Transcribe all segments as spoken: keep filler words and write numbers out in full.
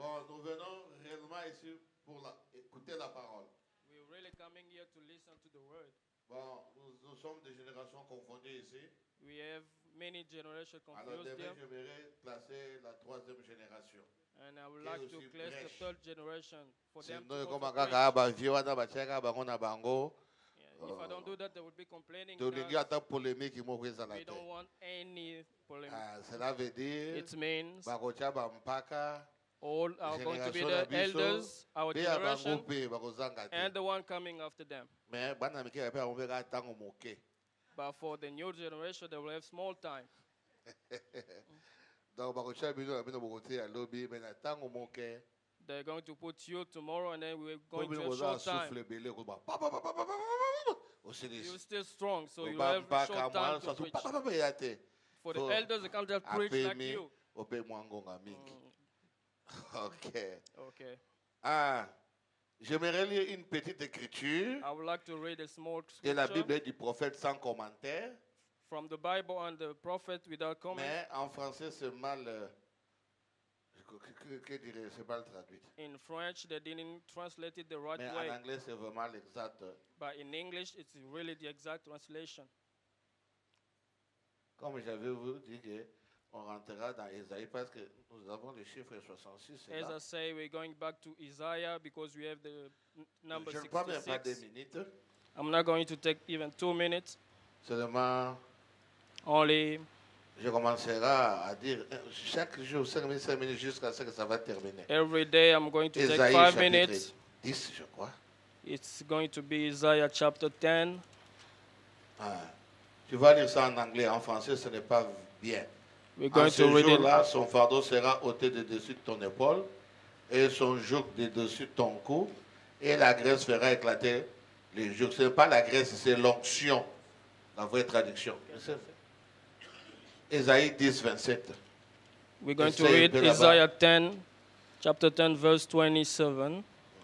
Bon, nous venons réellement ici pour la, écouter la parole. We're really coming here to listen to the word. Bon, nous, nous sommes des générations confondues ici. We have many generations Alors confused demain, here. j'aimerais classer la troisième génération. And I would Qui est like to aussi class the brèche. third generation for them to Sinon, also comme preach. kaka ba vieux wana ba cheka ba ngona bango. Yeah, if I don't do that, they would be complaining To lingi ata that polémique mo kweza la we te. don't want any polemic. Ah, cela veut dire It means ba kocha ba mpaka all are going to be génération the na biso, elders, our be ya bango generation, pe ba kozanga te. and the one coming after them. Mais bana mike ba pe ba mbeka tango moke. But for the new generation, they will have small time. Donc ba kocha bino bino bokote ya lobby mais na tango moke. They're going to put you tomorrow, and then we're Ko going to bino have koza short time. souffle belé ko ba pa pa pa pa pa pa. Osiris. You're still strong, so you Ba have mpaka short time to mwa preach. pa pa pa ya te. For the So, elders, they can't just preach like apemi you. ope mwangonga mingi. Mm, OK. okay. Ah, j'aimerais lire une petite écriture I would like to read a small de la scripture Bible du prophète sans commentaire, from the Bible and the prophet without comment. mais en français c'est mal, euh, que, que, que dirais, c'est mal traduit. In French, they didn't translate it the right Mais way, en anglais c'est vraiment l'exact. but in English, it's really the exact translation. Comme j'avais vous dit que on rentrera dans Isaïe parce que nous avons le chiffre soixante-six. c'est As là. I say, we're going back to Isaiah because we have the n- number Je ne prends même pas deux sixty-six. minutes, I'm not going to take even two minutes. seulement Only je commencerai à dire euh, chaque jour cinq minutes, cinq minutes jusqu'à ce que ça va terminer. every day I'm going to take Isaïe five chapitre minutes. dix, je crois. It's going to be Isaiah chapter ten. Ah, tu vas lire ça en anglais, en français ce n'est pas bien. We're En going ce to read it. jour-là, son fardeau sera ôté de dessus de ton épaule et son joug de dessus de ton cou et la graisse fera éclater les jougs. Ce n'est pas la graisse, c'est l'onction, la vraie traduction. Ésaïe dix, vingt-sept. We're going to Essaye read un peu là-bas. Isaiah ten, chapter ten, verse twenty-seven.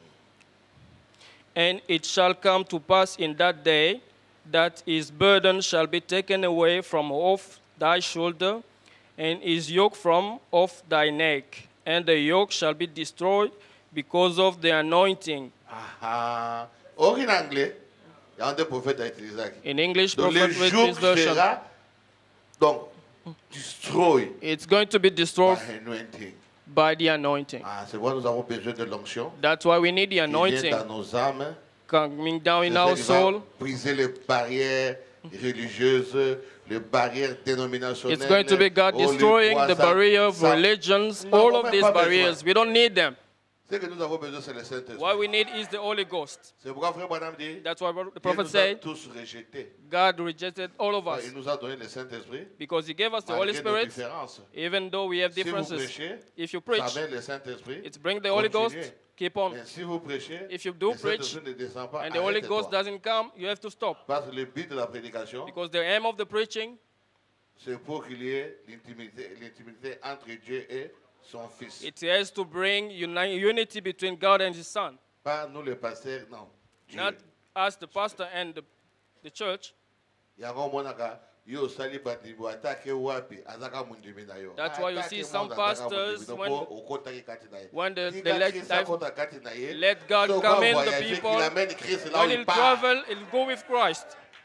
And it shall come to pass in that day that his burden shall be taken away from off thy shoulder, and his yoke from off thy neck, and the yoke shall be destroyed because of the anointing. Ah, ah. Or en anglais, il y a un des prophètes à utiliser. In English, Donc le prophet read joug this version. sera donc destroy It's going to be by destroyed anointing. by the anointing. Ah, c'est pourquoi nous avons besoin de l'onction That's why we need the qui vient anointing dans nos âmes. coming down in C'est our ça qui va soul. briser les barrières religieuses, les barrières dénominationnelles. It's going to be God Oh, les destroying the croissants. barrier of Ça- religions, nous all n'avons of même these pas barriers. besoin. We don't need them. Ce que nous avons besoin, c'est le Saint-Esprit. What we need is the Holy Ghost. C'est pourquoi Frère Branham dit That's why the qu'il prophet nous a said tous rejetés. God rejected all of us Il nous a donné le Saint-Esprit. because He gave us the Holy Malgré nos Spirit, différences. even though we have Si vous differences. prêchez, If you ça preach, amène le Saint-Esprit. it's bring the Holy Ghost. Continuez. Keep on. Mais si vous prêchez, If you do le preach Saint-Esprit ne descend pas. and the Holy arrêtez-toi. Ghost doesn't come, you have to stop. Parce que le but de la prédication, Because the aim of the preaching c'est pour qu'il y ait l'intimité, l'intimité entre Dieu et son Fils. it has to bring uni- unity between God and His Son. Pas nous les pasteurs, non. Dieu. Not us, the pastor and the, the church. Yango monaka yo sali batibu atake wapi azaka mundimi na yo. That's why you Atake see some monde azaka pastors, mundimi, when- donc okotaki kati na ye. when the- Tika they let Christ life- akota kati na ye, let God so come kwa in, the voyager, people, qu'il amène Christ là où When il he'll part. travel, he'll go with Christ.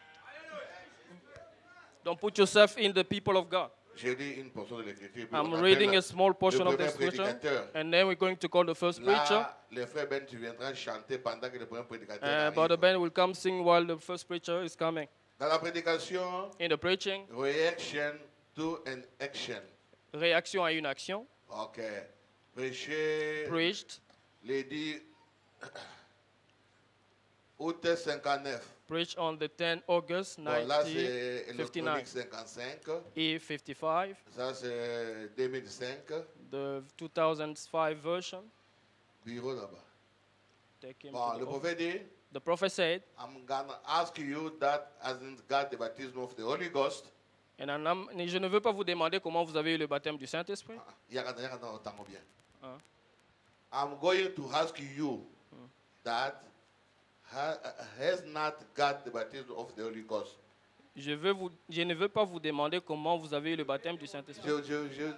Don't put yourself in the people of God. J'ai lu une portion de l'écriture. puis I'm on reading appelle a small portion le of the premier scripture, prédicateur. and then we're going to call the first preacher. Là, les frères Ben, tu viendras chanter pendant que le premier prédicateur Uh, arrive. Brother Ben will come sing while the first preacher is coming. Dans la prédication, In the preaching, reaction to an action. réaction à une action, Ok. Prêcher. preached, Lady août cinquante-neuf. preached on the tenth August Bon, là, nineteen c'est fifty-nine. électronique cinquante-cinq. E fifty-five, Ça, c'est deux mille cinq. the two thousand five version. Bureau là-bas. Take him Bon, to le the, prophète dit, the prophet said, I'm going to ask you that hasn't got the baptism of the Holy Ghost. and I'm- je ne veux pas vous demander comment vous avez eu le baptême du Saint-Esprit. Ah, yaka- yaka na otango bien. Hein. I'm going to ask you that ha- has not got the baptism of the Holy Ghost. Je, veux vous, je ne veux pas vous demander comment vous avez eu le baptême du Saint-Esprit. Je, je, je,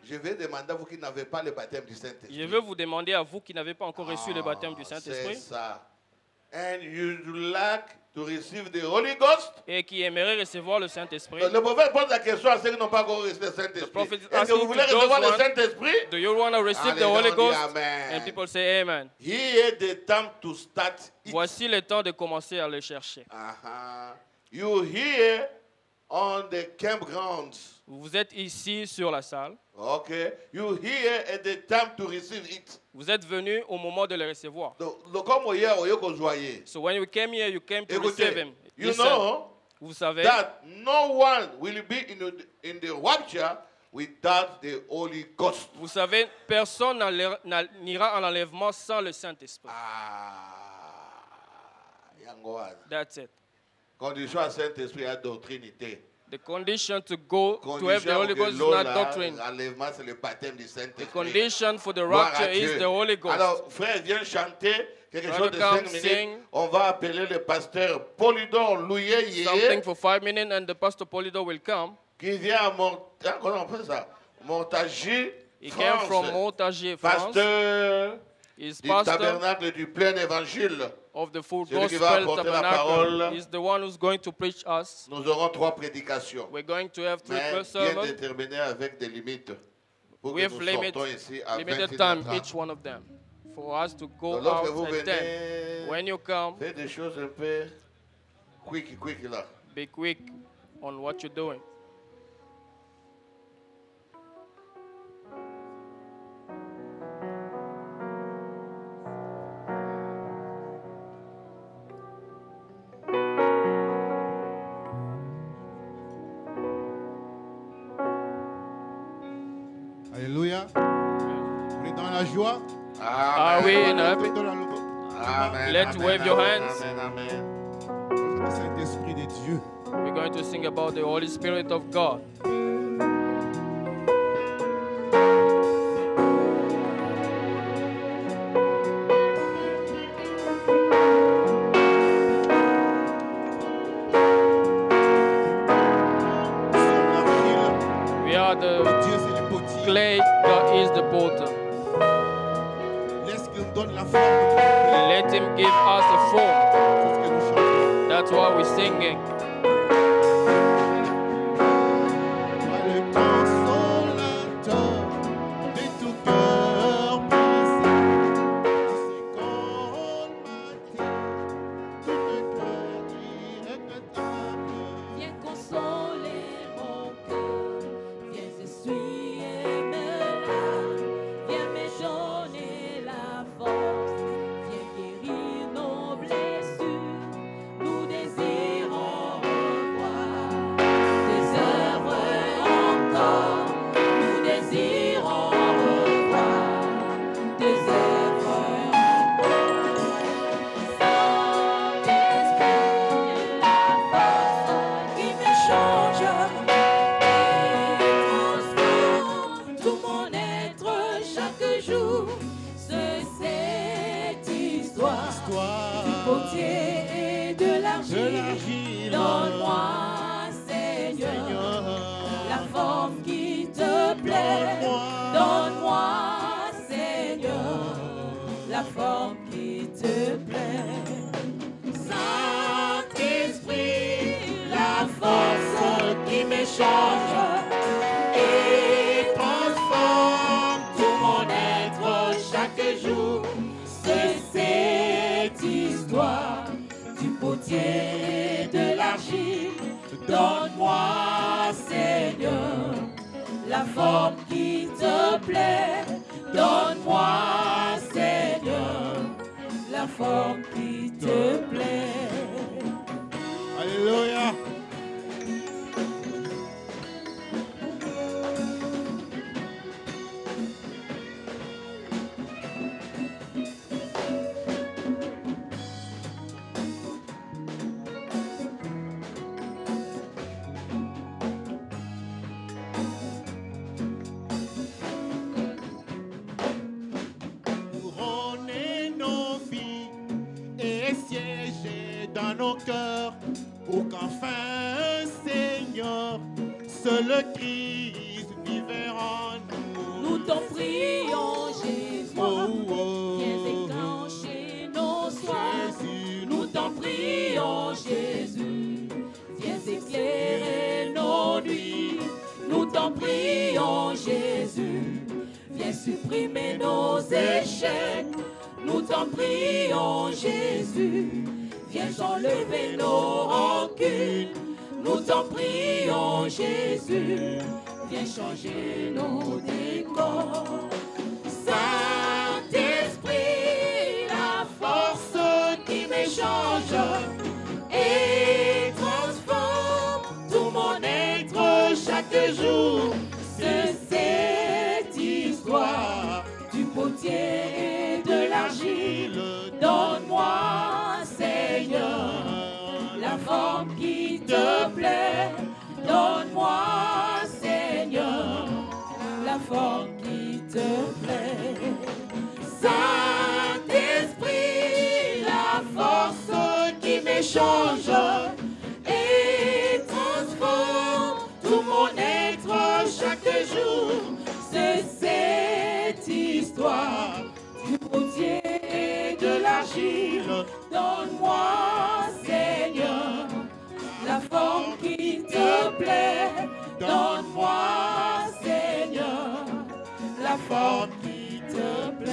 Je vais demander à vous qui n'avez pas le baptême du Saint-Esprit. Je veux vous demander à vous qui n'avez pas encore reçu le baptême du C'est Saint-Esprit ça. And you like to receive the Holy Ghost? et qui aimeraient recevoir le Saint-Esprit. Le prophète pose la question à ceux qui n'ont pas encore reçu le Saint-Esprit. prophet is Est-ce que vous asking voulez to those recevoir le one- Saint-Esprit? Do you want to receive Allez, the Holy on dit Ghost? Amen. And people say Amen. Here the time to start it. Voici le temps de commencer à le chercher. Uh-huh. You here on the campgrounds. Vous êtes ici sur la salle. Okay. You here at the time to receive it. Vous êtes venu au moment de le recevoir. Donc, le comme hier, on y est joyeux. So when you came here, you came to receive Écoutez, him. you Listen. know Vous savez that no one will be in the, in the rapture without the Holy Ghost. Vous savez, personne n'allera- n'a- n'ira en enlèvement sans le Saint-Esprit. Ah, yangoa. That's it. Condition à Saint-Esprit à doctrinité. The condition to go to have the Condition Holy pour Ghost que is not l'eau, doctrine. l'enlèvement, c'est le baptême du The Saint-Esprit. condition for the Gloire à rapture is Dieu. the Holy Ghost. Alors, frère, viens chanter quelque Brother, chose de come cinq minutes. sing. On va appeler le pasteur Polydor Louyeye, Something for five minutes and the Pastor Polido will come. qui vient à Mont... ah, comment on appelle ça? Montagie, He came from France. Montagier, France. Pasteur He's du pastor tabernacle du plein évangile. of the full Celui qui va gospel apporter la parole. tabernacle. He's the one who's going to preach us. Nous aurons trois prédications, We're going to have three mais bien sermons déterminées avec des limites. Pour que with nous limit, sortons ici à limited vingt-six time, heures trente. each one of them. For us to go Donc, lorsque vous out at ten. venez, When you come, faites des choses un peu quick, quick là. be quick on what you're doing. Alléluia. On est dans la joie. Are we in happy? Dans la- Amen. Let's amen, wave your amen, hands. Amen, amen. Le Saint-Esprit de Dieu. We're going to sing about the Holy Spirit of God. Sur l'argile. We are the Dieu, c'est le potier. clay, God is the potter. Laisse qu'il nous donne la forme. Let him give us a form. C'est ce que nous chantons. That's why we're singing. Toi, le consolateur de tout cœur brisé, qui se colmater tout le cœur irrécupérable. Viens consoler mon cœur, viens essuyer mes larmes, viens me donner la force, viens guérir nos blessures. Nous désirons revoir tes œuvres encore. Nous désirons revoir tes œuvres encore. Saint-Esprit, la force qui me change et transforme tout mon être chaque jour. C'est cette histoire Histoire du potier et de de l'argile. l'argile. Donne-moi, Seigneur, Seigneur, la forme qui te plaît. Donne-moi. Donne-moi, Seigneur, la forme qui te plaît. Saint-Esprit, la force qui me change et transforme tout mon être chaque jour. C'est cette histoire du potier et de l'argile. Donne-moi, Seigneur, la forme qui te plaît. Donne-moi, Seigneur, la forme qui te plaît. Alléluia. Couronner nos vies et siéger dans nos cœurs pour qu'enfin, Seigneur, seul Christ vive en nous. t'en prions, Jésus. Oh, oh. Viens déclencher nos soins. Jésus, Nous t'en prions, Jésus. Viens éclairer nos nuits. Nous t'en prions, Jésus. Viens supprimer nos échecs. Nous t'en prions, Jésus. Viens enlever nos rancunes. Nous t'en prions, Jésus. Viens changer nos décors. Saint-Esprit, la force qui m'échange et transforme tout mon être chaque jour. C'est cette histoire du potier et de l'argile. Donne-moi, Seigneur, la forme qui te plaît. Donne-moi, Seigneur, la forme qui te plaît. Saint-Esprit, la force qui m'échange et transforme tout mon être chaque jour. C'est cette histoire du potier et de l'argile. Donne-moi, Seigneur, la forme qui te plaît. Donne-moi, Seigneur, la forme qui te plaît.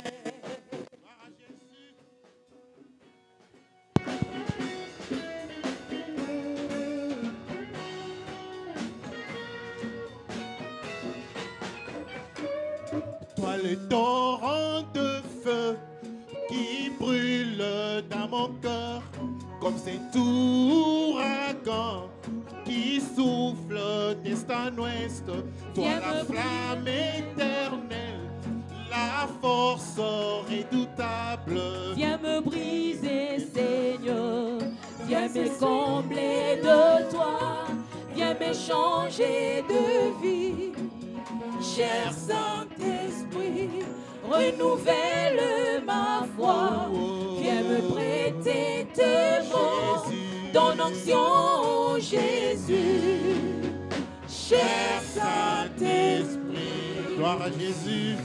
toi le torrent de feu qui brûle dans mon cœur, comme cet ouragan qui souffle d'est en ouest. Toi Viens la me flamme éternelle, la force redoutable. Viens me briser, Seigneur. Viens me combler de toi. Viens m'échanger de vie. Cher Saint-Esprit, renouvelle ma foi. Viens me prêter tes mots, ton onction, Jésus. Cher Saint-Esprit, Gloire à Jésus.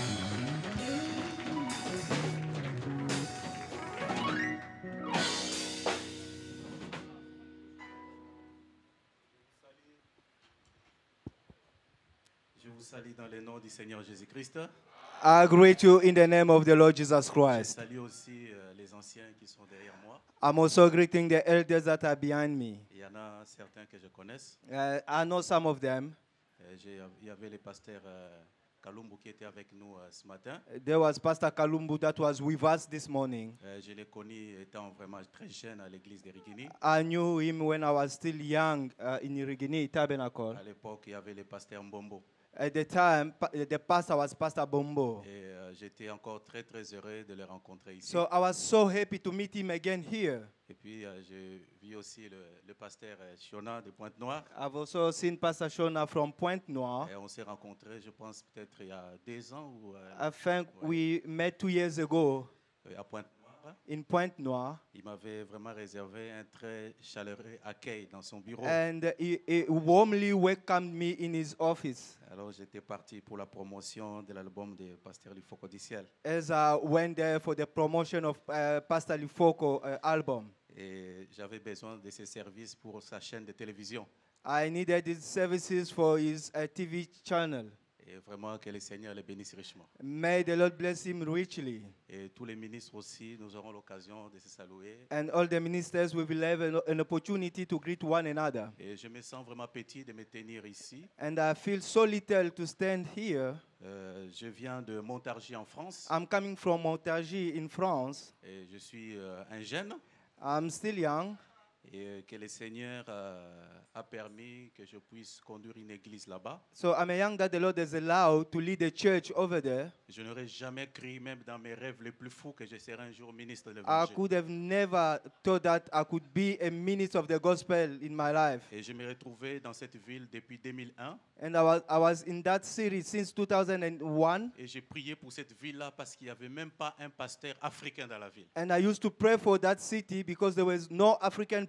Je vous salue dans le nom du Seigneur Jésus-Christ. I greet you in the name of the Lord Jesus Je Christ. salue aussi euh, les anciens qui sont derrière moi. I'm also greeting the elders that are behind me. Il y en a certains que je connaisse. Uh, I know some of them. Euh, j'ai- il y avait le pasteur euh, Kalumbu qui était avec nous euh, ce matin. There was Pastor Kalumbu that was with us this morning. Euh, je l'ai connu étant vraiment très jeune à l'église de Rigini. I knew him when I was still young uh, in Irigini Tabernacle. À l'époque, il y avait le pasteur Mbombo. At the time, pa- the pastor was Pastor Bombo. Et euh, j'étais encore très très heureux de le rencontrer ici. So I was so happy to meet him again here. Et puis euh, j'ai vu aussi le, le pasteur euh, Shiona de Pointe-Noire. I've also seen Pastor Shona from Pointe Noire. Et on s'est rencontrés, je pense, peut-être il y a deux ans ou, euh, I think ouais, we met two years ago euh, à Pointe-Noire. in Pointe Noire. Il m'avait vraiment réservé un très chaleureux accueil dans son bureau. And he, he warmly welcomed me in his office Alors j'étais parti pour la promotion de l'album de Pasteur Lifoko du Ciel. as I went there for the promotion of uh, Pastor Lifoko uh, album. Et j'avais besoin de ses services pour sa chaîne de télévision. I needed his services for his uh, T V channel. Et vraiment que le Seigneur le bénisse richement. May the Lord bless him richly. Et tous les ministres aussi, nous aurons l'occasion de se saluer. And all the ministers will have an, an opportunity to greet one another. Et je me sens vraiment petit de me tenir ici. And I feel so little to stand here. Euh, je viens de Montargis en France. I'm coming from Montargis in France. Et je suis euh, un jeune. I'm still young. Et euh, que le Seigneur euh, a permis que je puisse conduire une église là-bas. So I'm a young that the Lord has allowed to lead a church over there. Je n'aurais jamais cru, même dans mes rêves les plus fous, que je serais un jour ministre de I l'évangile. could have never thought that I could be a minister of the gospel in my life. Et je me retrouvais dans cette ville depuis deux mille un. And I was, I was in that city since two thousand one. Et j'ai prié pour cette ville-là parce qu'il n'y avait même pas un pasteur africain dans la ville. And I used to pray for that city because there was no African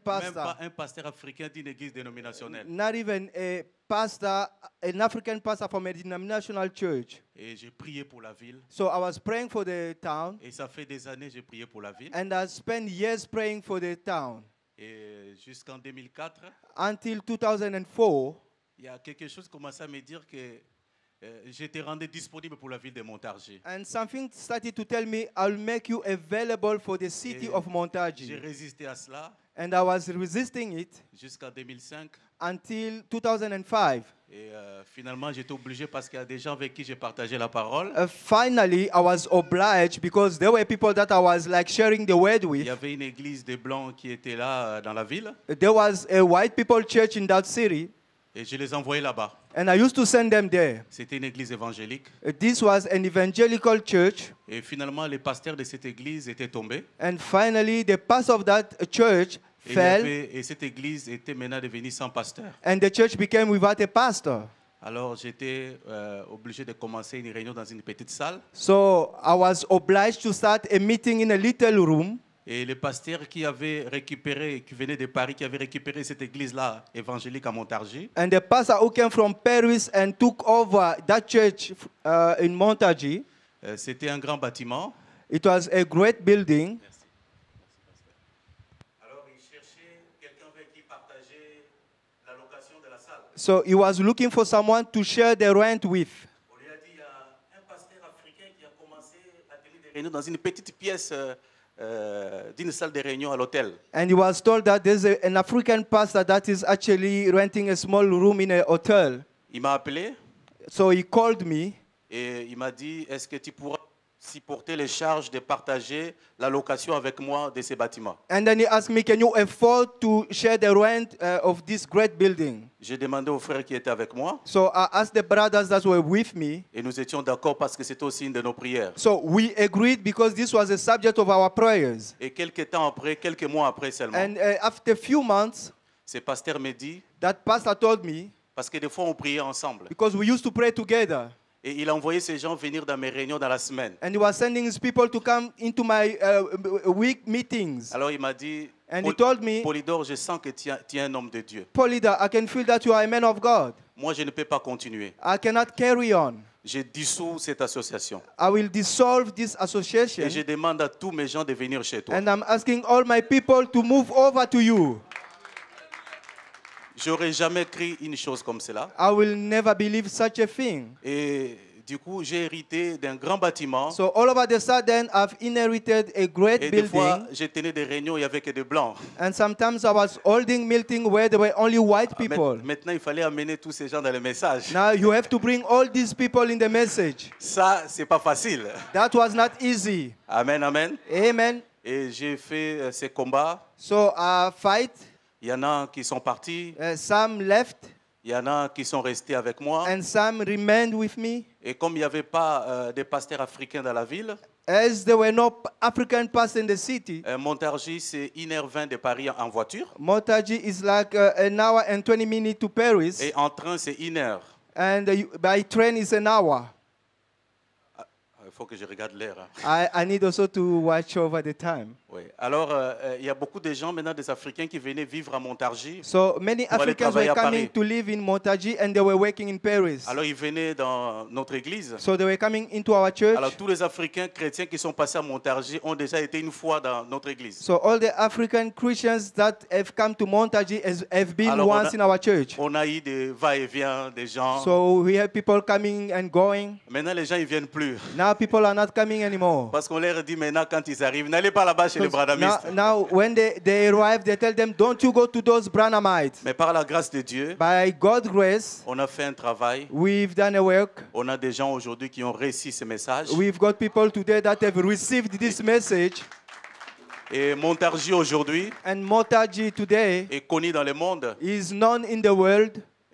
Même pas pastor, un pasteur africain d'une église dénominationnelle. not even a pastor, an African pastor from a denominational church. Et j'ai prié pour la ville. So I was praying for the town, Et ça fait des années que j'ai prié pour la ville. and I spent years praying for the town. Et jusqu'en deux mille quatre, Until two thousand four, il y a quelque chose qui commençait à me dire que euh, j'étais rendu disponible pour la ville de Montargis. and something started to tell me, I'll make you available for the city Et of J'ai Montargis. résisté à cela And I was resisting it jusqu'en deux mille cinq. until two thousand five. Et euh, finalement, j'étais obligé parce qu'il y a des gens avec qui j'ai partagé la parole. Uh, finally, I was obliged because there were people that I was like sharing the word Il with. y avait une église des Blancs qui était là euh, dans la ville. There was a white people church in that city, Et je les envoyais là-bas. and I used to send them there. C'était une église évangélique. Uh, This was an evangelical church, Et finalement, les pasteurs de cette église étaient tombés. and finally, the pastor of that uh, church Et, il y fell, avait- et cette église était maintenant devenue sans pasteur. and the church became without a pastor. Alors j'étais euh, obligé de commencer une réunion dans une petite salle. So I was obliged to start a meeting in a little room. Et le pasteur qui avait récupéré, qui venait de Paris, qui avait récupéré cette église-là évangélique à Montargis, And the pastor who came from Paris and took over that church uh, in Montargis, euh, c'était un grand bâtiment. it was a great building. Alors il cherchait quelqu'un avec qui partager la location de la salle. So he was looking for someone to share the rent with. On lui a dit, il y a un pasteur africain qui a commencé à tenir des réunions dans une petite pièce euh, euh, d'une salle de réunion à l'hôtel. And he was told that there's a, an African pastor that is actually renting a small room in a hotel. Il m'a appelé So he called me et il m'a dit, est-ce que tu pourras supporter les charges de partager la location avec moi de ces bâtiments? and then he asked me, can you afford to share the rent uh, of this great building? J'ai demandé aux frères qui étaient avec moi So I asked the brothers that were with me. et nous étions d'accord parce que c'était aussi une de nos prières. So we agreed because this was the subject of our prayers. Et quelques temps après, quelques mois après seulement, And uh, after a few months, ce pasteur me dit, that pastor told me, parce que des fois on priait ensemble, because we used to pray together, et il a envoyé ces gens venir dans mes réunions dans la semaine. and he was sending his people to come into my uh, week meetings. Alors il m'a dit, And he Paul- told me, Polydore, je sens que tu es- tu es un homme de Dieu. Polida, I can feel that you are a man of God. Moi, je ne peux pas continuer. I cannot carry on. Je dissous cette association. I will dissolve this Et je association, demande à tous mes gens de venir chez toi. and I'm asking all my people to move over to you. J'aurais jamais écrit une chose comme cela. I will never believe such a thing. Et du coup, j'ai hérité d'un grand bâtiment. So all of a sudden, I've inherited a great Et des fois, building, je tenais des réunions, il n'y avait que des blancs. and sometimes I was holding meeting where there were only white Maint- people. Maintenant, il fallait amener tous ces gens dans le message. Now you have to bring all these people in the message. Ça, c'est pas facile. That was not easy. Amen, amen. Amen. Et j'ai fait euh, ces combats. So I fight. Il y en a qui sont partis, Uh, some left, il y en a qui sont restés avec moi. and some remained with me. Et comme il n'y avait pas euh, de pasteurs africains dans la ville, As there were no P- African pastors in the city, euh, Montargis, c'est une heure vingt de Paris en voiture. Montargis is like uh, an hour and twenty minutes to Paris, Et en train, c'est une heure. and uh, you- by train is an hour. Il faut que je regarde l'heure. hein. I, I need also to watch over the time. Oui. Alors, euh, euh, il y a beaucoup de gens maintenant, des Africains, qui venaient vivre à Montargis. So many Pour aller Africans travailler were à coming Paris. to live in Montargis, and they were working in Paris. Alors, ils venaient dans notre église. So they were coming into our church. Alors, tous les Africains chrétiens qui sont passés à Montargis ont déjà été une fois dans notre église. So all the African Christians that have come to Montargis has, have been Alors, on once a- in our church. On a eu des va-et-vient des gens. So we have people coming and going. Maintenant, les gens, ils viennent plus. Now people are not coming anymore. Parce qu'on leur dit maintenant, quand ils arrivent, n'allez pas là-bas chez les Because Branhamistes. Now, now when they, they arrive, they tell them, don't you go to those Branhamites. Mais par la grâce de Dieu, By God's grace, on a fait un travail. we've done a work. On a des gens aujourd'hui qui ont réussi ce message. We've got people today that have received this message. Et Montargis aujourd'hui And Montargis today est connu dans le monde. is known in the world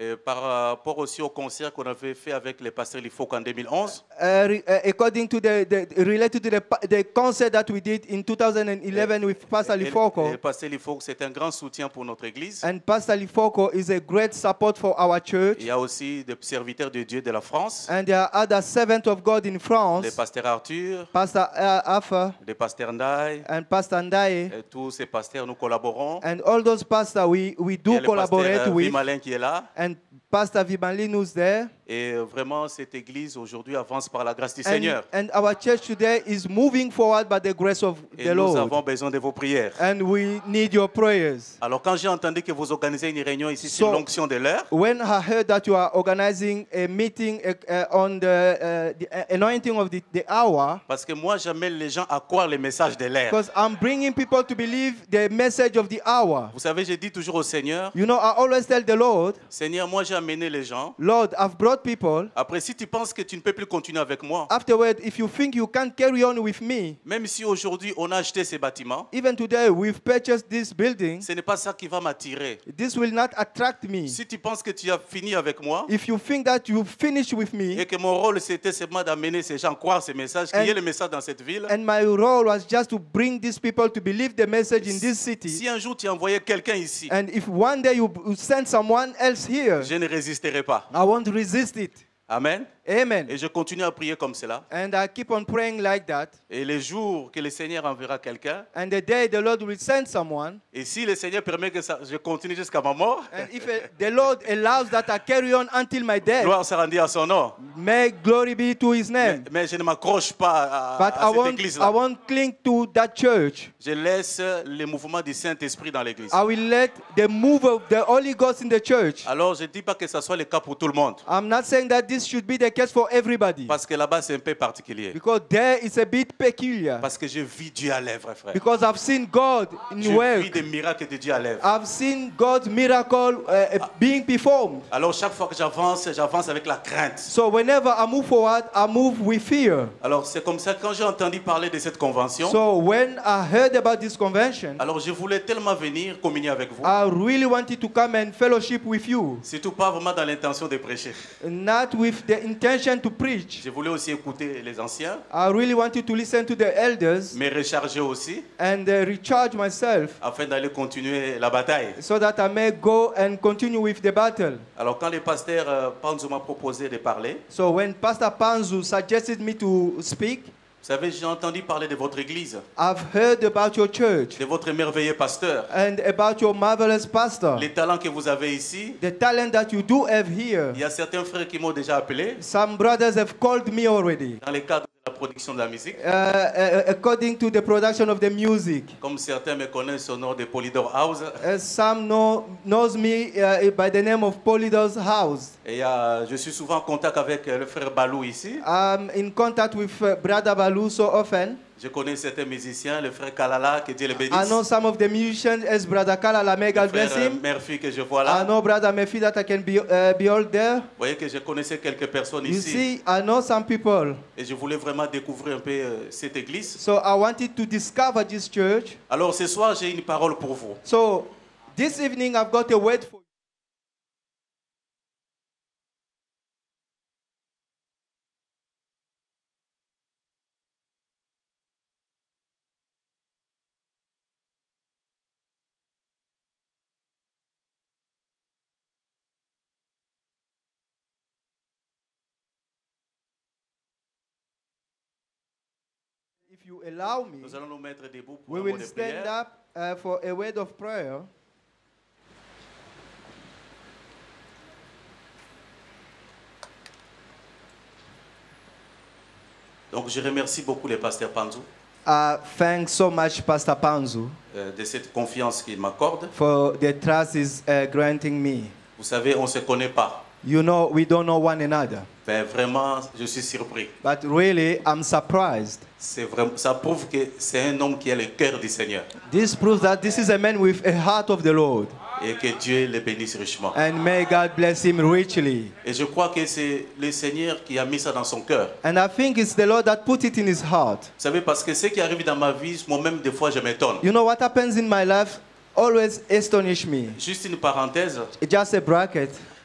Et par rapport aussi au concert qu'on avait fait avec les pasteurs Lifok en deux mille onze. Uh, re- uh, according to the, the related to the, pa- the concert that we did in two thousand eleven with Pastor Et, Lifoko. et Pasteur Lifok, c'est un grand soutien pour notre église. And Pastor Lifoko is a great support for our church. Il y a aussi des serviteurs de Dieu de la France, And there are other servants of God in les France, pasteurs Arthur, Pastor uh, Afa les pasteurs Ndaï. and Pastor Ndaye. Et tous ces pasteurs, nous collaborons. And all those pastors we, we Il y do a le pasteur collaborate euh, with. Vimalin qui est là. And Pastor Vimalin who's there. Et euh, vraiment, cette église aujourd'hui avance par la grâce du And, Seigneur. and our church today is moving forward by the grace of Et the nous Lord. avons besoin de vos prières. And we need your prayers. Alors, quand j'ai entendu que vous organisez une réunion ici sur So- l'onction de l'heure, When I heard that you are organizing a meeting uh, uh, on the, uh, the uh, anointing of the, the hour, parce que moi, j'amène les gens à croire les messages de l'heure. because I'm bringing people to believe the message of the hour. Vous savez, je dis toujours au Seigneur, You know, I always tell the Lord, Seigneur, moi, j'ai amené les gens. Lord, I've brought people. Après, si tu penses que tu ne peux plus continuer avec moi, Afterward, if you think you can't carry on with me, même si aujourd'hui on a acheté ces bâtiments, even today we've purchased this building, ce n'est pas ça qui va m'attirer. this will not attract me. Si tu penses que tu as fini avec moi If you think that you finished with me, et que mon rôle c'était seulement d'amener ces gens à croire ces messages, qu'il y ait And- le message dans cette ville, and my role was just to bring these people to believe the message in this city, si un jour tu envoyais quelqu'un ici, and if one day you you send someone else here, je ne résisterai pas. I won't resist it. Amen. Amen. Et je continue à prier comme cela. And I keep on praying like that. Et les jours que le Seigneur enverra quelqu'un, And the day the Lord will send someone, et si le Seigneur permet que ça, je continue jusqu'à ma mort, and if uh, the Lord allows that I carry on until my death, gloire sera rendue à son nom. may glory be to His Mais, name. mais je ne m'accroche pas à, But à I cette won't, I église-là. won't cling to that church. Je laisse le mouvement du Saint-Esprit dans l'église. I will let the move of the Holy Ghost in the church. Alors, je ne dis pas que ce soit le cas pour tout le monde, I'm not saying that this should be the case for everybody, parce que là-bas, c'est un peu particulier. because there is a bit peculiar. Parce que je vis Dieu à l'œuvre, frère. Because I've seen God in Je vis work. des miracles de Dieu à l'œuvre. I've seen God's miracle uh, being performed. Alors, chaque fois que j'avance, j'avance avec la crainte. So whenever I move forward, I move with fear. Alors, c'est comme ça, quand j'ai entendu parler de cette convention, So when I heard about this convention, alors je voulais tellement venir communier avec vous. I really wanted to come and fellowship with you, Surtout pas vraiment dans l'intention de prêcher. not with the intention to preach. Je voulais aussi écouter les anciens, I really wanted to listen to the elders me recharger aussi, and uh, recharge myself afin d'aller continuer la bataille. so that I may go and continue with the battle. Alors, quand le pasteur euh, Panzo m'a proposé de parler, So when Pastor Panzu suggested me to speak, vous savez, j'ai entendu parler de votre église, I've heard about your church de votre merveilleux pasteur, and about your marvelous pastor, les talents que vous avez ici. the talent that you do have here. Il y a certains frères qui m'ont déjà appelé Some brothers have called me already, dans le cadre de la production de la musique, uh, uh, according to the production of the music. comme certains me connaissent au nom de Polydor House. Uh, some know knows me uh, by the name of Polydor's House. Et euh, je suis souvent en contact avec euh, le frère Balou ici. I'm in contact with uh, Brother Balu so often. Je connais certains musiciens, le frère Kalala, que Dieu le bénisse. I know some of the musicians as Brother Kalala, may Le God frère bless euh, him. Murphy que je vois I là. know Brother Mephi that I can be, uh, behold there. Vous voyez que je connaissais quelques personnes You ici. see, I know some people. Et je voulais vraiment découvrir un peu euh, cette église. So I wanted to discover this church. Alors ce soir, j'ai une parole pour vous. So this evening I've got a word for you. If you allow me, Nous allons nous mettre debout pour we un mot will de stand prière. up uh, for a word of prayer. Donc je remercie beaucoup le pasteur Panzo Uh, thanks so much, Pastor Panzu, euh, de cette confiance qu'il m'accorde. for the trust he's uh, granting me. Vous savez, on ne se connaît pas. You know, we don't know one another. Mais vraiment, je suis surpris. But really, I'm surprised. C'est vraiment, ça prouve que c'est un homme qui a le cœur du Seigneur. This proves that this is a man with a heart of the Lord. Et que Dieu le bénisse richement. And may God bless him richly. Et je crois que c'est le Seigneur qui a mis ça dans son cœur. And I think it's the Lord that put it in his heart. Vous savez, parce que ce qui arrive dans ma vie, moi-même, des fois, je m'étonne. You know what happens in my life always astonish me. Juste une parenthèse. Just a bracket.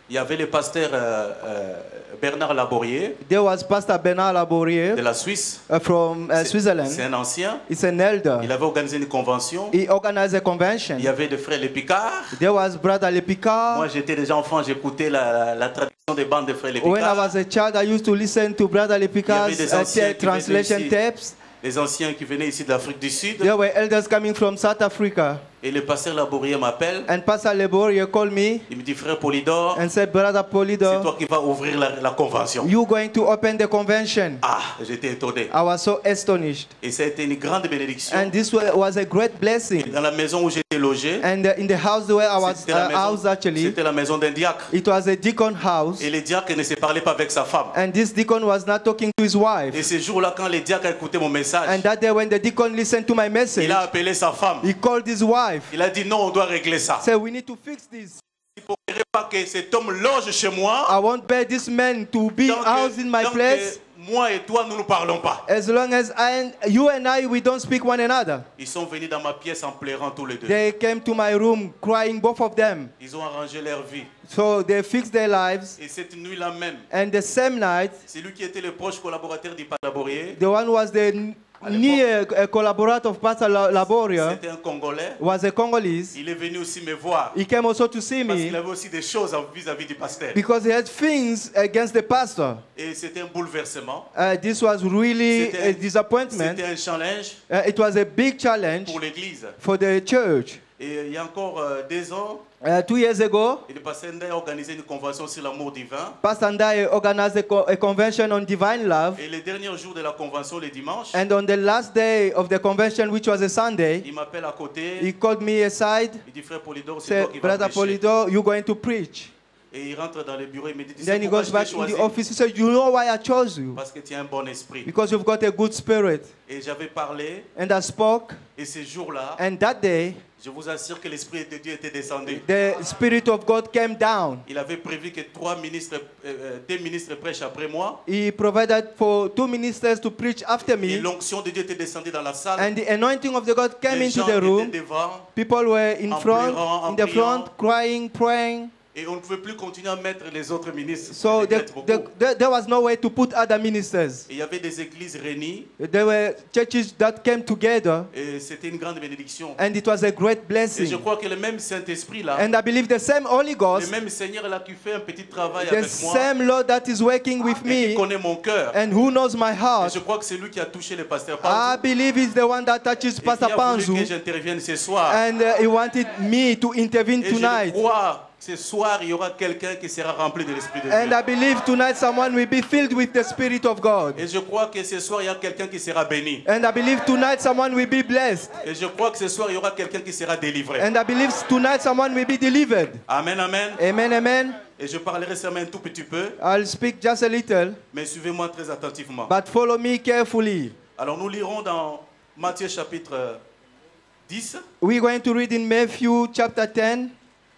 Il y avait le pasteur euh, euh, Bernard Laborier There was Pastor Bernard Laborier de la Suisse. uh, from uh, C'est- Switzerland. C'est un ancien. He's an elder. Il avait organisé une convention. He organized a convention. Il y avait le frère Lépicard. There was Brother Lepicard. Moi, j'étais déjà enfant, j'écoutais la, la traduction des bandes de frère When I Lépicard. was a child, I used to listen to Brother Lepicard's des uh, anciens ta- qui venaient translation ici. tapes. Les anciens qui venaient ici de l'Afrique du Sud. There were elders coming from South Africa. Et le pasteur Laborier m'appelle. And Pastor Laborier called me Il me dit, frère Polydor, and said, Brother c'est Polydor, toi qui vas ouvrir la, la convention. you going to open the convention? Ah, j'étais étonné. I was so astonished. Et ça a été une grande bénédiction. And this wa- was a great blessing. Dans la maison où j'étais logé, And uh, in the house where I was c'était la, uh, housed maison- actually, c'était la maison d'un diacre. it was a deacon house. Et le diacre ne se parlait pas avec sa femme. And this deacon was not talking to his Et wife. ce jour-là, quand le diacre a écouté mon message, And that day when the deacon listened to my message, il a appelé sa femme. he called his wife. Il a dit, non, on doit régler ça. Said, we need to fix this. Il ne faudrait pas que cet homme loge chez moi. I won't bear this man to be tant que- housed in my tant que place. moi et toi, nous ne parlons pas. As long as I, you and I, we don't speak one another. Ils sont venus dans ma pièce en pleurant tous les deux. They came to my room crying, both of them. Ils ont arrangé leur vie. So they fixed their lives. Et cette nuit-là même, And the same night, c'est lui qui était le proche collaborateur du Père Laborier. the one who was the n- near uh, collaborator of Pastor La- Laboria, C'était un Congolais. was a Congolese. Il est venu aussi me voir. He came also to see Parce me qu'il avait aussi des choses vis-à-vis du pasteur. because he had things against the pastor. Et c'était un bouleversement. Uh, this was really C'était a un- disappointment. C'était un challenge Uh, it was a big challenge pour l'Église. for the church. Et il y a encore euh, deux ans, Uh, two years ago, le pasteur Ndai a organisé une convention sur l'amour divin. Pastor Ndai organized a, co- a convention on divine love. Et le dernier jour de la convention, le dimanche, And on the last day of the convention, which was a Sunday, il m'appelle à côté. he called me aside, Il dit, frère Polydor, c'est said, toi qui vas Brother prêcher. Polydor, you're going to preach. Et il rentre dans le bureau, il me dit, tu sais Then he pourquoi goes je back t'ai in the choisi? office. He said, you know why I chose you? Parce que tu as un bon esprit. Because you've got a good spirit. Et j'avais parlé, And I spoke, et ce jour-là, and that day, je vous assure que l'Esprit de Dieu était descendu. the Spirit of God came down. Il avait prévu que trois ministres, euh, euh, deux ministres prêchent après moi. He provided for two ministers to preach after Et me. l'onction de Dieu était descendue dans la salle. And the anointing of the God came Les into gens the room. étaient devant. People were in En front, pleurant, en in the priant. front, crying, praying. Et on ne pouvait plus continuer à mettre les autres ministres. So C'était the, beaucoup. the, the, there was no way to put other ministers. Et il y avait des églises réunies. There were churches that came together, Et c'était une grande bénédiction. and it was a great Et je blessing. crois que le même Saint-Esprit là, And I believe the same Holy le Ghost, même Seigneur là qui fait un petit travail the avec moi, same Lord that is working with et qui me, connaît mon cœur. and who knows my Et heart, je crois que c'est lui qui a touché le pasteur I Panzu. believe is the one that touches Et qui Pastor a voulu Panzu, que j'intervienne ce soir. and uh, he wanted me to intervene Et je tonight. crois ce soir, il y aura quelqu'un qui sera rempli de l'Esprit de And Dieu. I believe tonight someone will be filled with the Spirit of God. Et je crois que ce soir, il y a quelqu'un qui sera béni. And I believe tonight someone will be blessed. Et je crois que ce soir, il y aura quelqu'un qui sera délivré. And I believe tonight someone will be delivered. Amen, amen. Amen, amen. Et je parlerai seulement un tout petit peu, I'll speak just a little, mais suivez-moi très attentivement. but follow me carefully. Alors nous lirons dans Matthieu chapitre dix, We're going to read in Matthew chapter ten,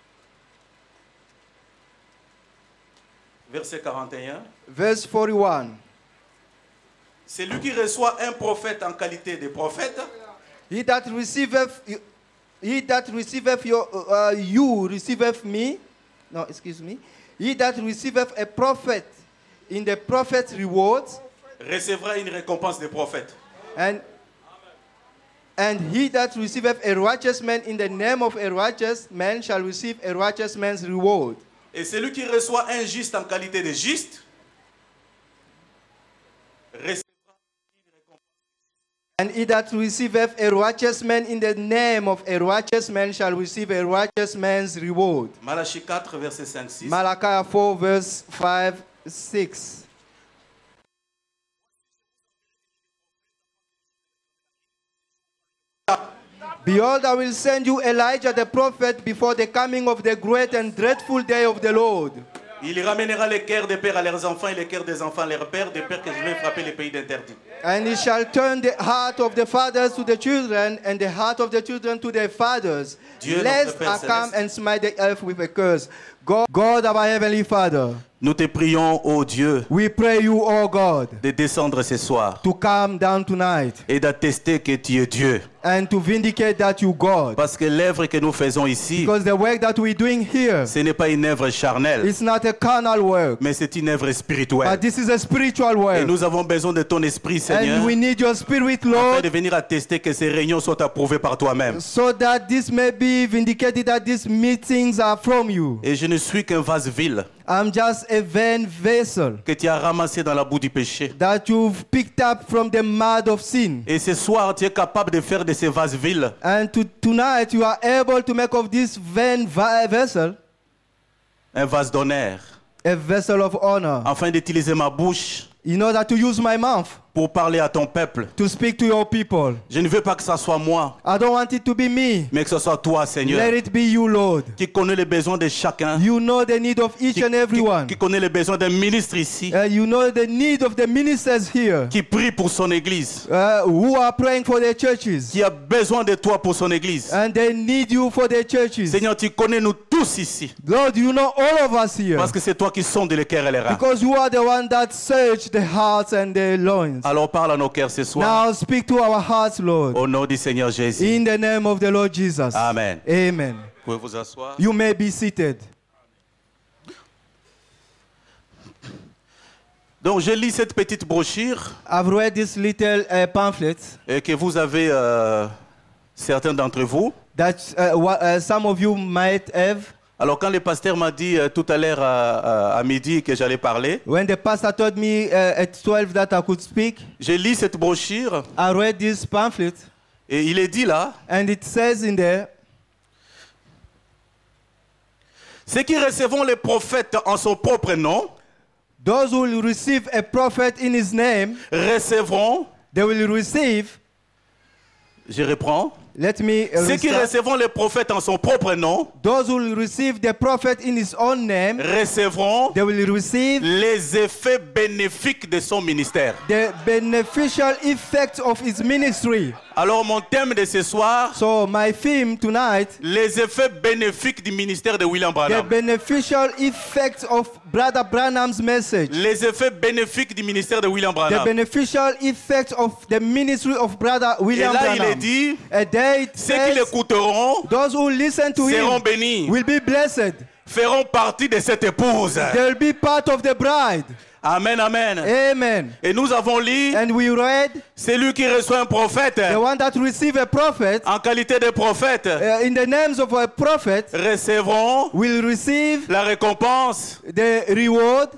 verset quarante et un. verse forty-one. C'est lui qui reçoit un prophète en qualité de prophète. He that receiveth, he that receiveth your, uh, you receiveth me. No, excuse me. He that receiveth a prophet in the prophet's rewards, Recevra une récompense de prophète. and and he that receiveth a righteous man in the name of a righteous man shall receive a righteous man's reward. Et celui qui reçoit un juste en qualité de juste recevra une récompense. And he that receiveth a righteous man in the name of a righteous man shall receive a righteous man's reward. Malachie quatre, verset cinq six. Malachi four, verse five, six. Behold, I will send you Elijah the prophet before the coming of the great and dreadful day of the Lord. Il ramènera les cœurs des pères à leurs enfants et les cœurs des enfants à leurs pères, des pères que je vais frapper les pays d'interdit. And he shall turn the heart of the fathers to the children, and the heart of the children to their fathers, Dieu, lest notre Père I come céleste. and smite the earth with a curse. God, God our heavenly Father, Nous te prions, ô Dieu, We pray you, oh God, de descendre ce soir to come down tonight et d'attester que tu es Dieu. and to vindicate that you God. Parce que l'œuvre que nous faisons ici, Because the work that we're doing here, ce n'est pas une œuvre charnelle, it's not a carnal work, mais c'est une œuvre spirituelle. but this is a spiritual Et work. nous avons besoin de ton esprit, Seigneur, And we need your spirit, afin Lord, de venir attester que ces réunions soient approuvées par toi-même. so that this may be vindicated that these meetings are from you. Et je ne suis qu'un vase vil I'm just a vain vessel que tu as ramassé dans la boue du péché. that you've picked up from the mud of sin. Et ce soir, tu es capable de faire de ces vases vils And to, tonight you are able to make of this vain va- vessel un vase d'honneur, a vessel of honor, afin d'utiliser ma bouche in order to use my mouth pour parler à ton peuple. to speak to your people. Je ne veux pas que ça soit moi, I don't want it to be me. mais que ce soit toi, Seigneur, Let it be you, Lord. qui connais les besoins de chacun, You know the need of each qui, and every qui- one. qui connaît les besoins d'un ministre ici, Uh, you know the need of the ministers here qui prie pour son église, uh, who are praying for their churches. qui a besoin de toi pour son église. And they need you for their churches. Seigneur, tu connais nous tous ici, Lord, you know all of us here. parce que c'est toi qui sondes les cœurs et les reins. Because you are the one that search the hearts and the loins. Alors parle à nos cœurs ce soir, Now speak to our hearts, Lord. au nom du Seigneur Jésus. In the name of the Lord Jesus. Amen. Amen. Vous pouvez vous asseoir. You may be seated. Donc je lis cette petite brochure I've read this little uh, pamphlet et que vous avez, euh, certains d'entre vous. that uh, wha- uh, some of you might have. Alors quand le pasteur m'a dit euh, tout à l'heure à, à- à midi que j'allais parler, When the pastor told me uh, at twelve that I could speak, j'ai lu cette brochure I read this pamphlet, et il est dit là, and it says in there, ceux qui recevront les prophètes en son propre nom those who will receive a prophet in his name, recevront, they will receive, je reprends, let me uh, ceux qui restart. recevront les prophètes en son propre nom Those who will receive the prophet in his own name, recevront they will receive les effets bénéfiques de son ministère. the beneficial effects of his ministry. Alors mon thème de ce soir, So my theme tonight, les effets bénéfiques du ministère de William the Branham. beneficial effects of Brother Branham's message. Les effets bénéfiques du ministère de William The Branham. beneficial effects of the ministry of Brother Et William là, il est Branham. dit, And there it ceux qui says, l'écouteront those who listen to seront him bénis, will be blessed. feront partie de cette épouse. They will be part of the bride. Amen, amen. Amen. Et nous avons lu, And we read, celui qui reçoit un prophète the one that receive a prophet, en qualité de prophète uh, in the names of a prophet, recevront will receive la récompense the reward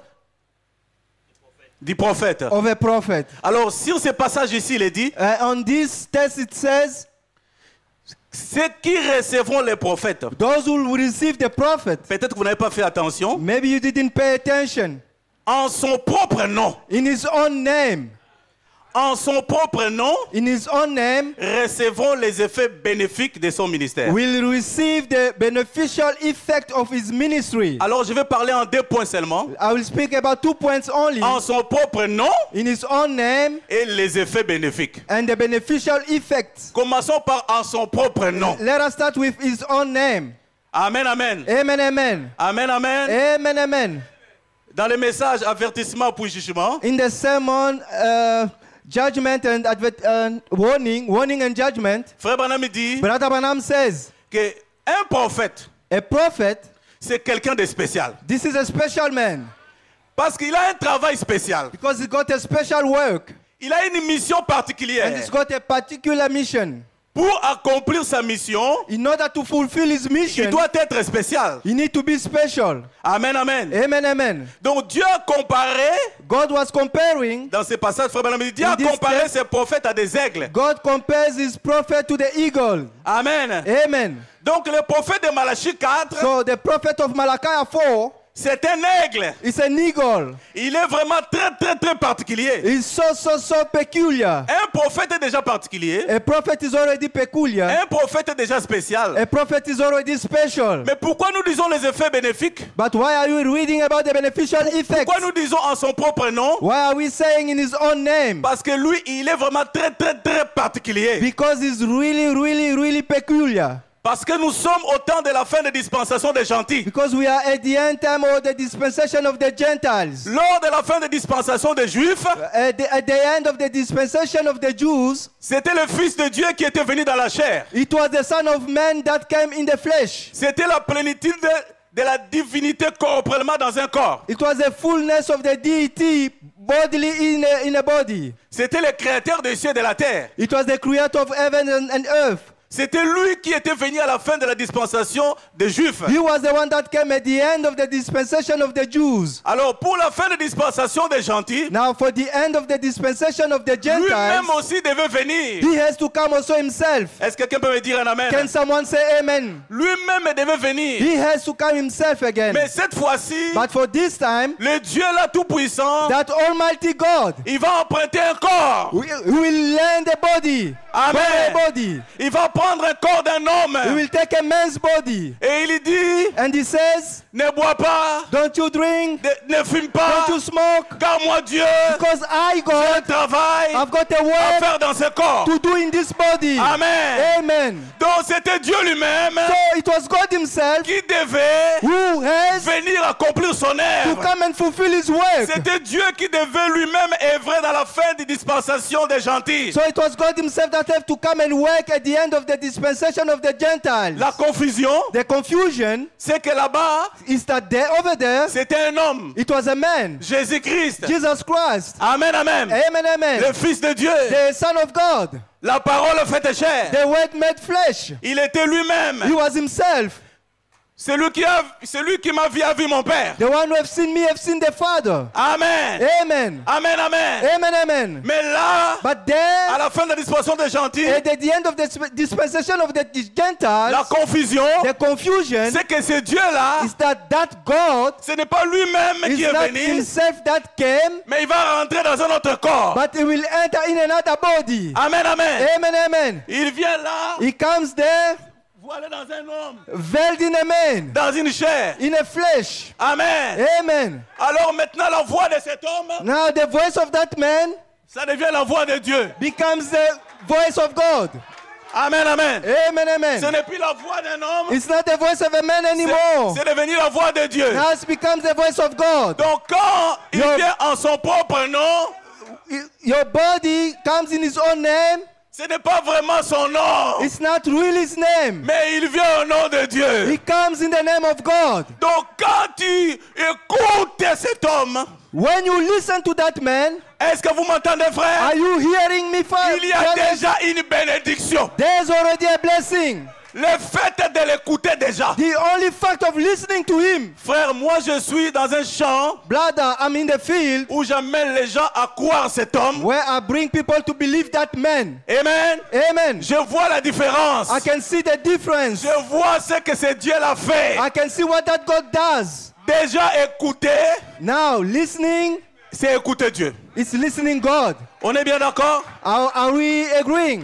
du prophète. of a prophet. Alors, sur ce passage ici, il est dit, Uh, on this text it says, ceux qui recevront les prophètes. those who will receive the prophet, Peut-être que vous n'avez pas fait attention. maybe you didn't pay attention, En son propre nom. in his own name, En son propre nom, in his own name, recevront les effets bénéfiques de son ministère. will receive the beneficial effect of his ministry. Alors, je vais parler en deux points seulement. I will speak about two points only, En son propre nom in his own name et les effets bénéfiques. and the beneficial effects. Commençons par en son propre nom. Let us start with his own name. Amen, amen. Amen, amen. Amen, amen. Amen, amen. Dans le message avertissement pour jugement, In the sermon, uh, judgment and advert, uh, warning, warning and judgment, Frère Branham dit Brother Branham says, que un prophète, a prophet, c'est quelqu'un de spécial. this is a special man Parce qu'il a un travail spécial. because he got a special work. Il a une mission And particulière. he's got a particular mission. Pour accomplir sa mission, In order to fulfill his il mission, doit être spécial. he need to be special. Amen, amen. Amen, amen. Donc Dieu a comparé, God was comparing, dans ce passage, Frère Branham dit, Dieu In a this comparé text- ses prophètes à des aigles. God compares his prophet to the eagle. Amen. Amen. Donc le prophète de Malachie quatre, So the prophet of Malachi four c'est un aigle. is an eagle. Il est vraiment très, très, très particulier. He's so, so, so peculiar. Un prophète est déjà particulier. A prophet is already peculiar. Un prophète est déjà spécial. A prophet is already special. Mais pourquoi nous disons les effets bénéfiques? But why are you reading about the beneficial effects? Pourquoi nous disons en son propre nom? Why are we saying in his own name? Parce que lui, il est vraiment très, très, très particulier. Because he's really, really, really peculiar. Parce que nous sommes au temps de la fin des dispensations des gentils. Because we are at the end time of the dispensation of the Gentiles. Lors de la fin des dispensations des Juifs, At the, at the end of the dispensation of the Jews, c'était le Fils de Dieu qui était venu dans la chair. it was the Son of Man that came in the flesh. C'était la plénitude de, de la divinité corporellement dans un corps. It was the fullness of the deity bodily in a, in a body. C'était le créateur des cieux et de la terre. It was the creator of heaven and, and earth. C'était lui qui était venu à la fin de la dispensation des Juifs. He was the one that came at the end of the dispensation of the Jews. Alors pour la fin de dispensation des gentils, Now for the end of the dispensation of the Gentiles, lui-même aussi devait venir. he has to come also himself. Est-ce que quelqu'un peut me dire un amen? Can someone say amen? Lui-même devait venir. He has to come himself again. Mais cette fois-ci, But for this time, le Dieu là tout-puissant, that Almighty God il va emprunter un corps. will, will lend a body, Amen. borrow a body. Il va prendre un corps d'un He homme. will take a man's body. Et il dit, And he says, ne bois pas, don't you drink, ne, ne fume pas, don't you smoke, car moi Dieu, because I, j'ai un God, travail I've got a à work faire dans ce corps. to do in this body. Amen. Amen. Donc c'était Dieu lui-même So it was God himself qui devait who has venir accomplir son to œuvre. come and fulfill his work. C'était Dieu qui devait lui-même œuvrer dans la fin des dispensations des gentils. So it was God himself that had to come and work at the end of the dispensation of the Gentiles. La confusion, The confusion c'est que là-bas, is that there, over there, c'était un homme, it was a man, Jésus-Christ. Jesus Christ. Amen, amen. Amen, amen. Le Fils de Dieu. The Son of God. La parole faite chair. The Word made flesh. Il était He lui-même. was himself. Celui qui a, celui qui m'a vu a vu mon Père. The one who have seen me have seen the Father. Amen. Amen. Amen, amen. Amen, amen. Mais là, But there, à la fin de la dispensation des gentils, at the end of the dispensation of the Gentiles, la confusion, the confusion c'est que ce Dieu-là, is that that God ce n'est pas lui-même qui is est not venu, himself that came, mais il va rentrer dans un autre corps. but he will enter in another body. Amen, amen. Amen, amen. Il vient là, He comes there, vous allez dans un homme, veiled in a man, dans une chair. in a flesh. Amen. Amen. Alors maintenant, la voix de cet homme, Now the voice of that man ça devient la voix de Dieu. becomes the voice of God. Amen, amen. Amen, Ce amen. n'est plus la voix d'un homme, It's not the voice of a man c'est anymore. c'est devenu la voix de Dieu. Now it becomes the voice of God. Donc quand il Your- vient en son propre nom, Your body comes in his own name. ce n'est pas vraiment son nom, It's not really his name. mais il vient au nom de Dieu. He comes in the name of God. Donc quand tu écoutes cet homme, When you listen to that man, est-ce que vous m'entendez, frère? are you hearing me, Father? Il y a déjà une bénédiction. There's already a blessing. Le fait de l'écouter déjà. The only fact of listening to him. Frère, moi je suis dans un champ Brother, I'm in the field où j'amène les gens à croire cet homme. where I bring people to believe that man. Amen. Amen. Je vois la différence. I can see the difference. Je vois ce que ce Dieu l'a fait. I can see what that God does. Déjà écouter, Now, listening c'est écouter Dieu. is listening God. On est bien d'accord? Are, are we agreeing?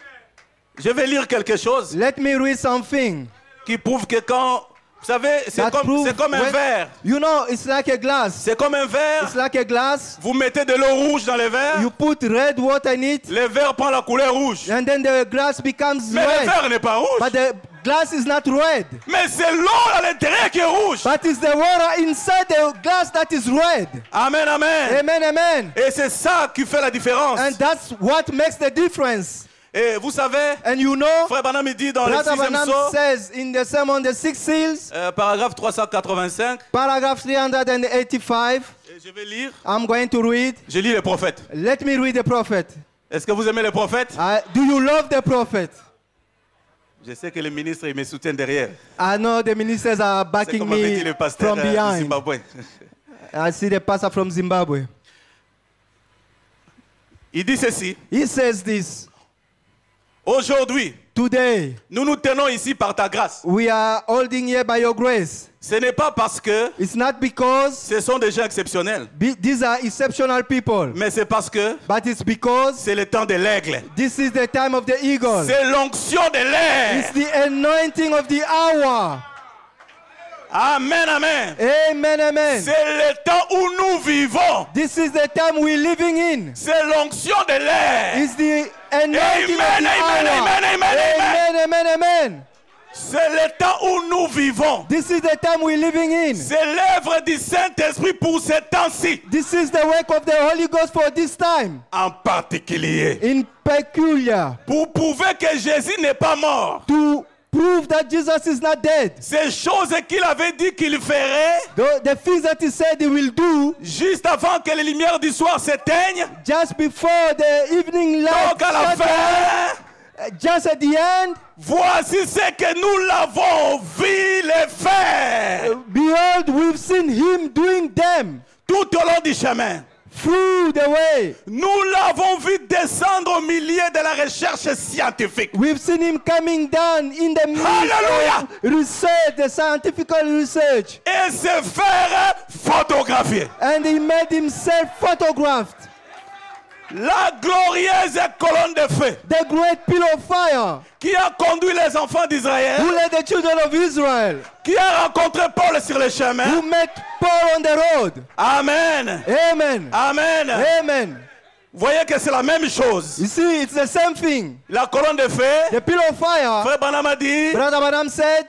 Je vais lire quelque chose Let me read something. qui prouve que quand... Vous savez, c'est That comme, proves c'est comme un when- verre. You know, it's like a glass. C'est comme un verre. It's like a glass. Vous mettez de l'eau rouge dans le verre. You put red water in it, Le verre prend la couleur rouge. and then the glass becomes Mais le red. verre n'est pas rouge. But the glass is not red. Mais c'est l'eau à l'intérieur qui est rouge. But it's the water inside the glass that is red. Amen, amen. Amen, amen. Et c'est ça qui fait la différence. And that's what makes the difference. Et vous savez, And you know, Frère Branham dit dans le Brother sixième Branham psaume, says in the sermon, the six seals, euh, paragraphe trois cent quatre-vingt-cinq, paragraph three hundred eighty-five, et je vais lire, I'm going to read. je lis les prophètes. Let me read the prophet. Est-ce que vous aimez les prophètes? Uh, do you love the prophet? Je sais que les ministres ils me soutiennent derrière. I know the ministers are C'est backing comme avait dit me le pasteur from euh, du behind. Zimbabwe. I see the pastor from Zimbabwe. Il dit ceci, He says this. aujourd'hui, Today, nous nous tenons ici par ta grâce. we are holding here by your grace. Ce n'est pas parce que It's not because ce sont des gens exceptionnels, be- these are exceptional people, mais c'est parce que but it's because c'est le temps de l'aigle. this is the time of the eagle. C'est l'onction de It's l'aigle. the anointing of the hour. Amen, amen. Amen, amen. C'est le temps où nous vivons. This is the time we're living in. C'est l'onction de l'aigle. It's the anointing Amen, of the amen, hour. amen, amen, amen. Amen, amen, amen. C'est le temps où nous vivons. This is the time we're living in. C'est l'œuvre du Saint-Esprit pour ce temps-ci. This is the work of the Holy Ghost for this time. En particulier. In peculiar. Pour prouver que Jésus n'est pas mort. To prove that Jesus is not dead. Ces choses qu'il avait dit qu'il ferait. The, the things that he said he will do. Juste avant que les lumières du soir s'éteignent. Just before the evening light. Donc à la fin. Just at the end. Voici ce que nous l'avons vu le faire. Uh, behold, we've seen him doing them. Tout au long du chemin. Through the way. Nous l'avons vu descendre au milieu de la recherche scientifique. We've seen him coming down in the midst Hallelujah. of research, the scientific research. Et se faire photographier. And he made himself photographed. La glorieuse colonne de feu. The great pillar of fire. Qui a conduit les enfants d'Israël. Who led the children of Israel. Qui a rencontré Paul sur le chemin. Who met Paul on the road. Amen. Amen. Amen. Amen. Vous voyez que c'est la même chose. You see, it's the same thing. La colonne de feu. The pillar of fire. Frère Branham a dit. Brother Branham said.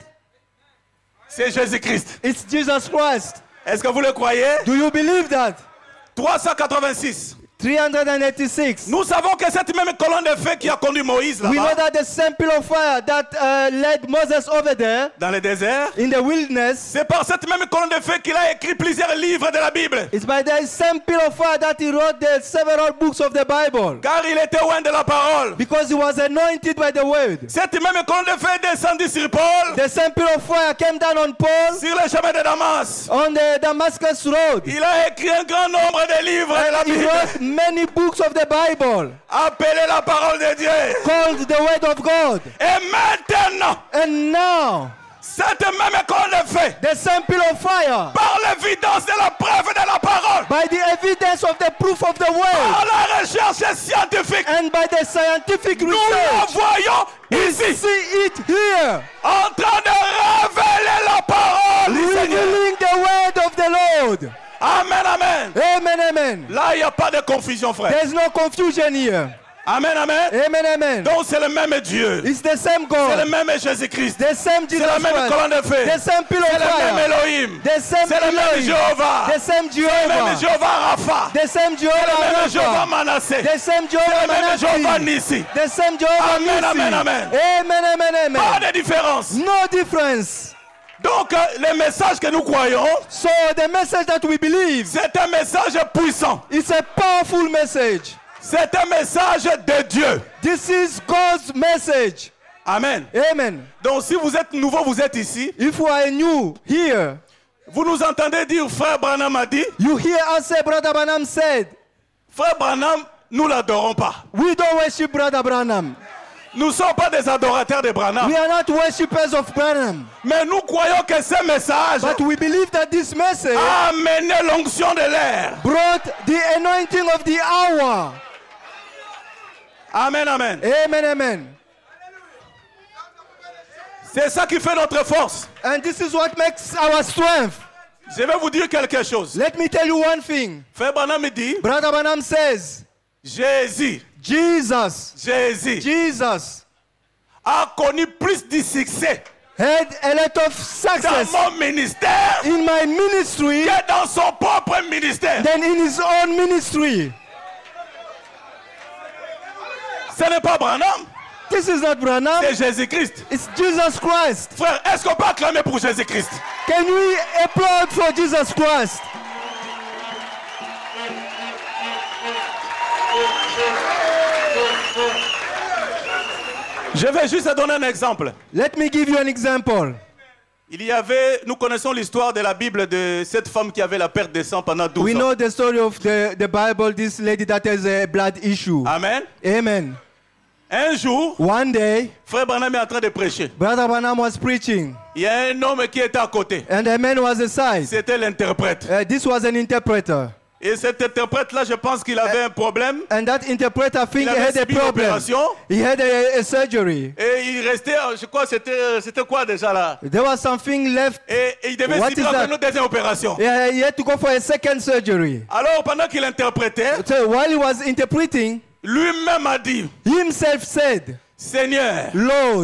C'est Jésus-Christ. It's Jesus Christ. Est-ce que vous le croyez? Do you believe that? trois cent quatre-vingt-six. three hundred eighty-six. Nous savons que cette même colonne de feu qui a conduit Moïse We know là-bas, that the same pillar of fire that uh, led Moses over there dans le désert, in the wilderness, c'est par cette même colonne de feu qu'il a écrit plusieurs livres de la Bible. it's by the same pillar of fire that he wrote the several books of the Bible. Car il était loin de la parole. Because he was anointed by the word. Cette même colonne de feu est descendue sur Paul, The same pillar of fire came down on Paul sur le chemin de Damas. on the Damascus road. Il a écrit un grand nombre de livres de la He Bible, wrote many books of the Bible appelé la parole de Dieu. called the word of God. Et maintenant, And now, cette même colonne de feu, the same pillar of fire, par l'évidence de la preuve de la parole, by the evidence of the proof of the par word, la recherche scientifique, and by the scientific nous la research, voyons we ici, see it here, en train de révéler la parole du Seigneur. revealing the word of the Lord. Amen, amen. Amen, amen. Là, il n'y a pas de confusion, frère. There's no confusion here. Amen, amen. Amen, amen. Donc, c'est le même Dieu. It's the same C'est le God, même Jésus-Christ. the same C'est Jesus la même Christ, colonne de feu. the same pillar C'est of le même fire, Elohim. the same C'est le même Elohim, Jéhovah. the same C'est le même Jehovah, Jéhovah Rapha. the same C'est le même Jehovah Jéhovah Rapha, Manassé. the same C'est le Jehovah même Jéhovah Manassi, Nissi. the same Jehovah Amen, Nissi. amen, amen. Amen, amen, Pas amen. de différence. No difference. Donc, euh, le message que nous croyons, So the message that we believe, c'est un message puissant. it's a powerful message. C'est un message de Dieu. This is God's message. Amen. Amen. Donc, si vous êtes nouveau, vous êtes ici, If you are new here, vous nous entendez dire, frère Branham a dit, you hear us say, Brother Branham said, frère Branham, nous l'adorons pas. we don't worship Brother Branham. Nous ne sommes pas des adorateurs de Branham. We are not worshippers of Branham. Mais nous croyons que ce message But we believe that this message a amené l'onction de l'air. brought the anointing of the hour. Amen, amen. Amen, amen. C'est ça qui fait notre force. And this is what makes our strength. Je vais vous dire quelque chose. Let me tell you one thing. Frère Branham me dit, Brother Branham says, Jésus, Jesus, Jésus Jesus a connu plus de succès had a lot of dans success mon ministère in my ministry que dans son propre ministère. than in his own ministry. Ce n'est pas Branham, This is not Branham, c'est Jésus-Christ. it's Jesus Christ. Frère, est-ce qu'on peut acclamer pour Jésus-Christ? Can we applaud for Jesus Christ? Je vais juste donner un exemple. Let me give you an example. Il y avait, nous connaissons l'histoire de la Bible de cette femme qui avait la perte de sang pendant douze We ans. know the story of the, the Bible, this lady that has a blood issue. Amen. Amen. Un jour, One day, frère Branham est en train de prêcher. Brother Branham was preaching, Il y a un homme qui était à côté. and a man was aside. C'était l'interprète. Uh, this was an interpreter. Et cet interprète-là, je pense qu'il avait un problème. And that interpreter, I think, Il he avait had a subi une problem. opération. He had a, a surgery. Et il restait, je crois, c'était, c'était quoi déjà là? There was something left. Et, et il devait What subir is that? une deuxième opération. Yeah, he had to go for a second surgery. Alors, pendant qu'il interprétait, So while he was interpreting, lui-même a dit, he himself said, Seigneur, Lord,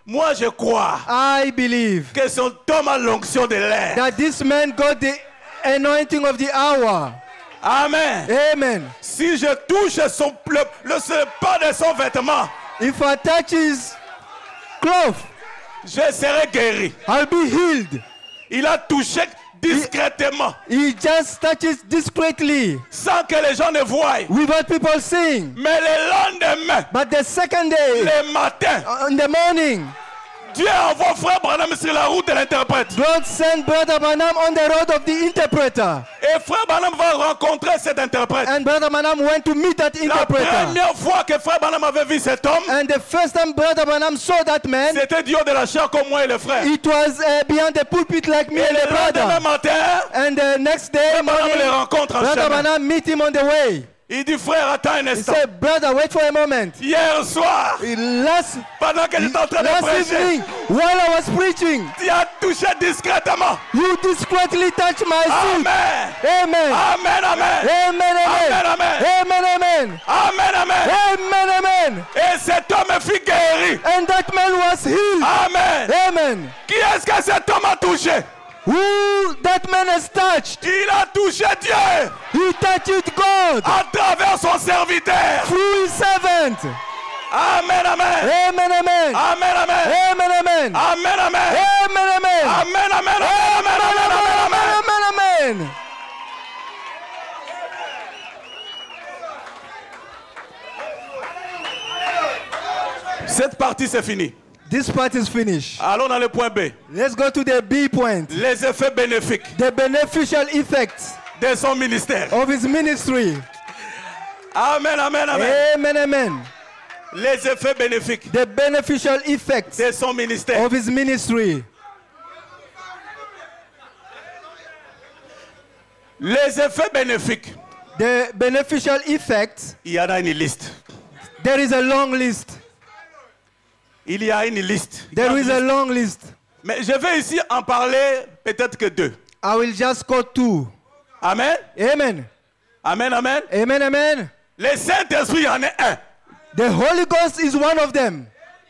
Moi, je crois I believe que son homme a l'onction de l'air. that this man got the anointing of the hour. Amen. Amen. Si je touche son, le, le, le pas de son vêtement, If I touch his cloth, je serai guéri. I'll be healed. Il a touché discrètement, He just touches discreetly sans que les gens ne voient. without people seeing. Mais le lendemain, But the second day, le matin, in the morning, Dieu envoie frère Branham sur la route de l'interprète. God sent Brother Branham on the road of the interpreter. Et frère Branham va rencontrer cet interprète. And Brother Branham went to meet that La interpreter. première fois que frère Branham avait vu cet homme, And the first time Brother Branham saw that man, c'était Dieu de la chair comme moi et le frère. it was uh, behind the pulpit like me Et and the le lendemain brother. matin, And the next day frère Branham morning, les rencontre en Brother chemin. Branham meet him on the way. Il dit frère, attends un He instant. said, brother, wait for a moment. Hier soir, Last, pendant que j'étais en train de last prêcher, evening, while I was preaching, tu as touché discrètement. you discreetly touched my seat. Amen. Amen. Amen, amen. Amen, amen. Amen, amen. Amen, amen. Amen, amen. Amen, amen. Et cet homme fut guéri. And that man was healed. Amen. Amen. Qui est-ce que cet homme a touché? Who that man has touched? Il a touché Dieu He touched God à travers son serviteur. through his servant. Amen, amen. Amen, amen. Amen, amen. Amen, amen. Amen, amen. Amen, amen. Amen, amen, amen, amen, amen, amen, amen. Amen, amen. Cette partie, c'est fini. This part is finished. Allons dans le point B. Let's go to the B point. Les effets bénéfiques The beneficial effects de son ministère. of his ministry. Amen, amen, amen. Amen, amen. Les effets bénéfiques The beneficial effects de son ministère. of his ministry. Les effets bénéfiques. The beneficial effects, Il y en a une liste. there is a long list. Il y a une liste. There is a long list. Mais je vais ici en parler peut-être que deux. I will just quote two. Amen. Amen. Amen, amen. Amen, amen. Le Saint-Esprit, il y en a un. The Holy Ghost is one of them.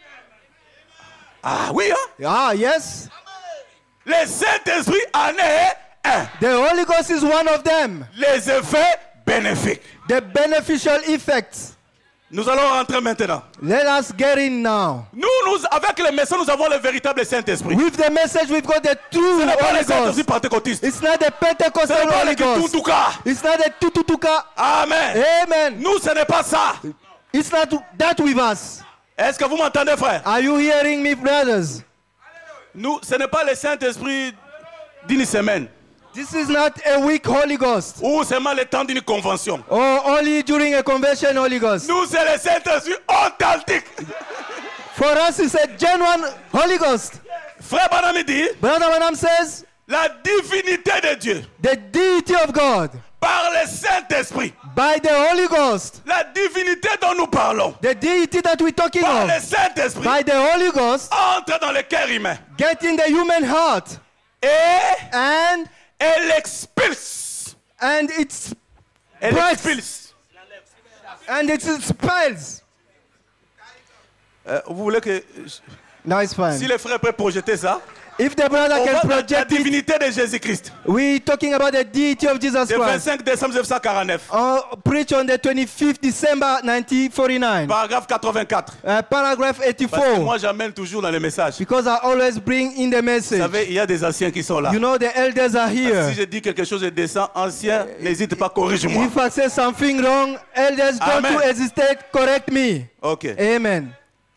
Ah oui, hein? Ah, yes. Le Saint-Esprit en est un. The Holy Ghost is one of them. Les effets bénéfiques. The beneficial effects. Nous allons rentrer maintenant. Let us get in now. Nous, nous avec les messages, nous avons le véritable Saint-Esprit. With the message, we've got the true Ce n'est pas Holy le Saint-Esprit Ghost. pentecôtiste. It's not the Ce Pentecostal n'est pas le Holy Ghost. Kitutuka. It's not the tututuka. Amen. Amen. Nous, ce n'est pas ça. It's not that with us. Est-ce que vous m'entendez, frère? Are you hearing me, brothers? Nous, ce n'est pas le Saint-Esprit d'une semaine This is not a weak Holy Ghost. ou seulement le temps d'une convention. Or only during a convention Holy Ghost. Nous, c'est le Saint-Esprit authentique. For us, it's a genuine Holy Ghost. Frère Branham dit, Brother Branham says, la divinité de Dieu the deity of God par le Saint-Esprit. by the Holy Ghost. La divinité dont nous parlons The deity that we're talking par of le Saint-Esprit by the Holy Ghost entre dans le cœur humain get in the human heart et and elle expulse. and it's Elle breaks expulse. and it expels. Euh, vous voulez que Now it's fine. si les frères peuvent projeter ça, If the brother on can va dans la project it, divinité de Jésus-Christ. we're talking about the deity of Jesus Le Christ. vingt-cinq décembre mille neuf cent quarante-neuf, Uh, preach on the twenty-fifth December nineteen forty-nine. paragraphe quatre-vingt-quatre. Uh, paragraph Parce que eighty-four. moi j'amène toujours dans les messages. Vous Because I always bring in the message. savez, il y a des anciens qui sont là. You know the elders are here. Si je dis quelque chose de décent, ancien, n'hésite pas, corrige-moi. If I say something wrong, elders don't Amen. to hesitate, correct me. Ok. Amen.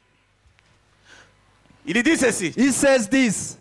Il dit ceci. He says this.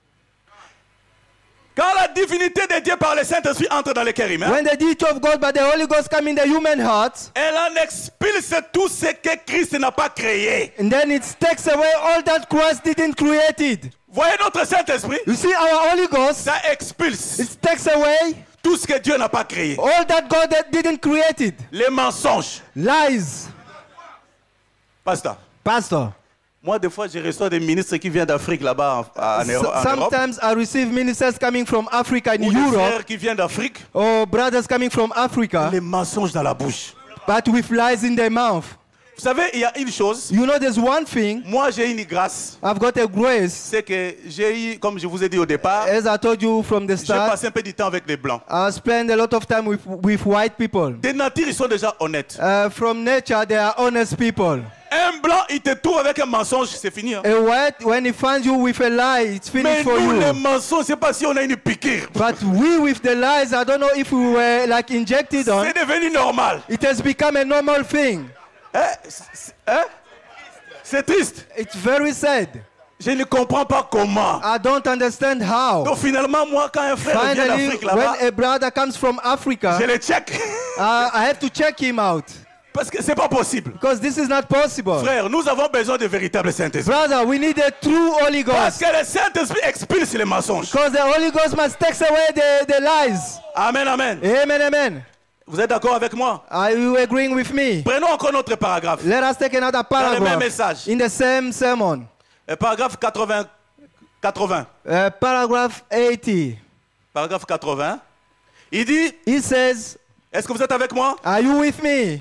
Quand la divinité de Dieu par le Saint-Esprit entre dans le cœur humain, When the deity of God by the Holy Ghost come in the human heart, elle en expulse tout ce que Christ n'a pas créé. and then it takes away all that Christ didn't create it. Voyez notre Saint-Esprit, You see our Holy Ghost, ça expulse it takes away tout ce que Dieu n'a pas créé. all that God that didn't create it. Les mensonges. Lies. Pasteur, Pastor, moi des fois je reçois des ministres qui viennent d'Afrique là-bas en, en, so- Euro- en Europe. sometimes I receive ministers coming from Africa in Ou des Europe, frères qui viennent d'Afrique. or brothers coming from Africa, Les mensonges dans la bouche. but with lies in their mouth. Vous savez, il y a une chose. You know, there's one thing. Moi, j'ai une grâce. I've got a grace. C'est que j'ai eu, comme je vous ai dit au départ, As I told you from the j'ai start, passé un peu du temps avec les blancs. I spend a lot of time with, with white people. Des natures, ils sont déjà honnêtes. Uh, from nature, they are honest people. Un blanc, il te trouve avec un mensonge, c'est fini. Hein. A white, when he finds you with a lie, it's Mais finished for nous, you. les mensonges, c'est pas si on a une piqûre. But we with the lies, I don't know if we were like injected on. C'est devenu normal. It has become a normal thing. Hein? C'est- Hein? C'est triste. It's very sad. Je ne comprends pas comment. I don't understand how. Donc finalement, moi, quand un frère vient Finally, d'Afrique là-bas, when a brother comes from Africa, je le check. uh, I have to check him out. Parce que c'est pas possible. Because this is not possible. Frère, nous avons besoin de véritables Saint-Esprit. Brother, we need a true Holy Parce Ghost. que le Saint-Esprit expulse les mensonges. Because the Holy Ghost must take away the, the lies. Amen, amen. Amen, amen. Vous êtes d'accord avec moi? Are you agreeing with me? Prenons encore notre paragraphe. Let us take another Dans le même paragraph message. in the same sermon. Euh, paragraphe quatre-vingts. quatre-vingts. Uh, paragraph eighty. Paragraphe quatre-vingts. Il dit, He says, est-ce que vous êtes avec moi? are you with me?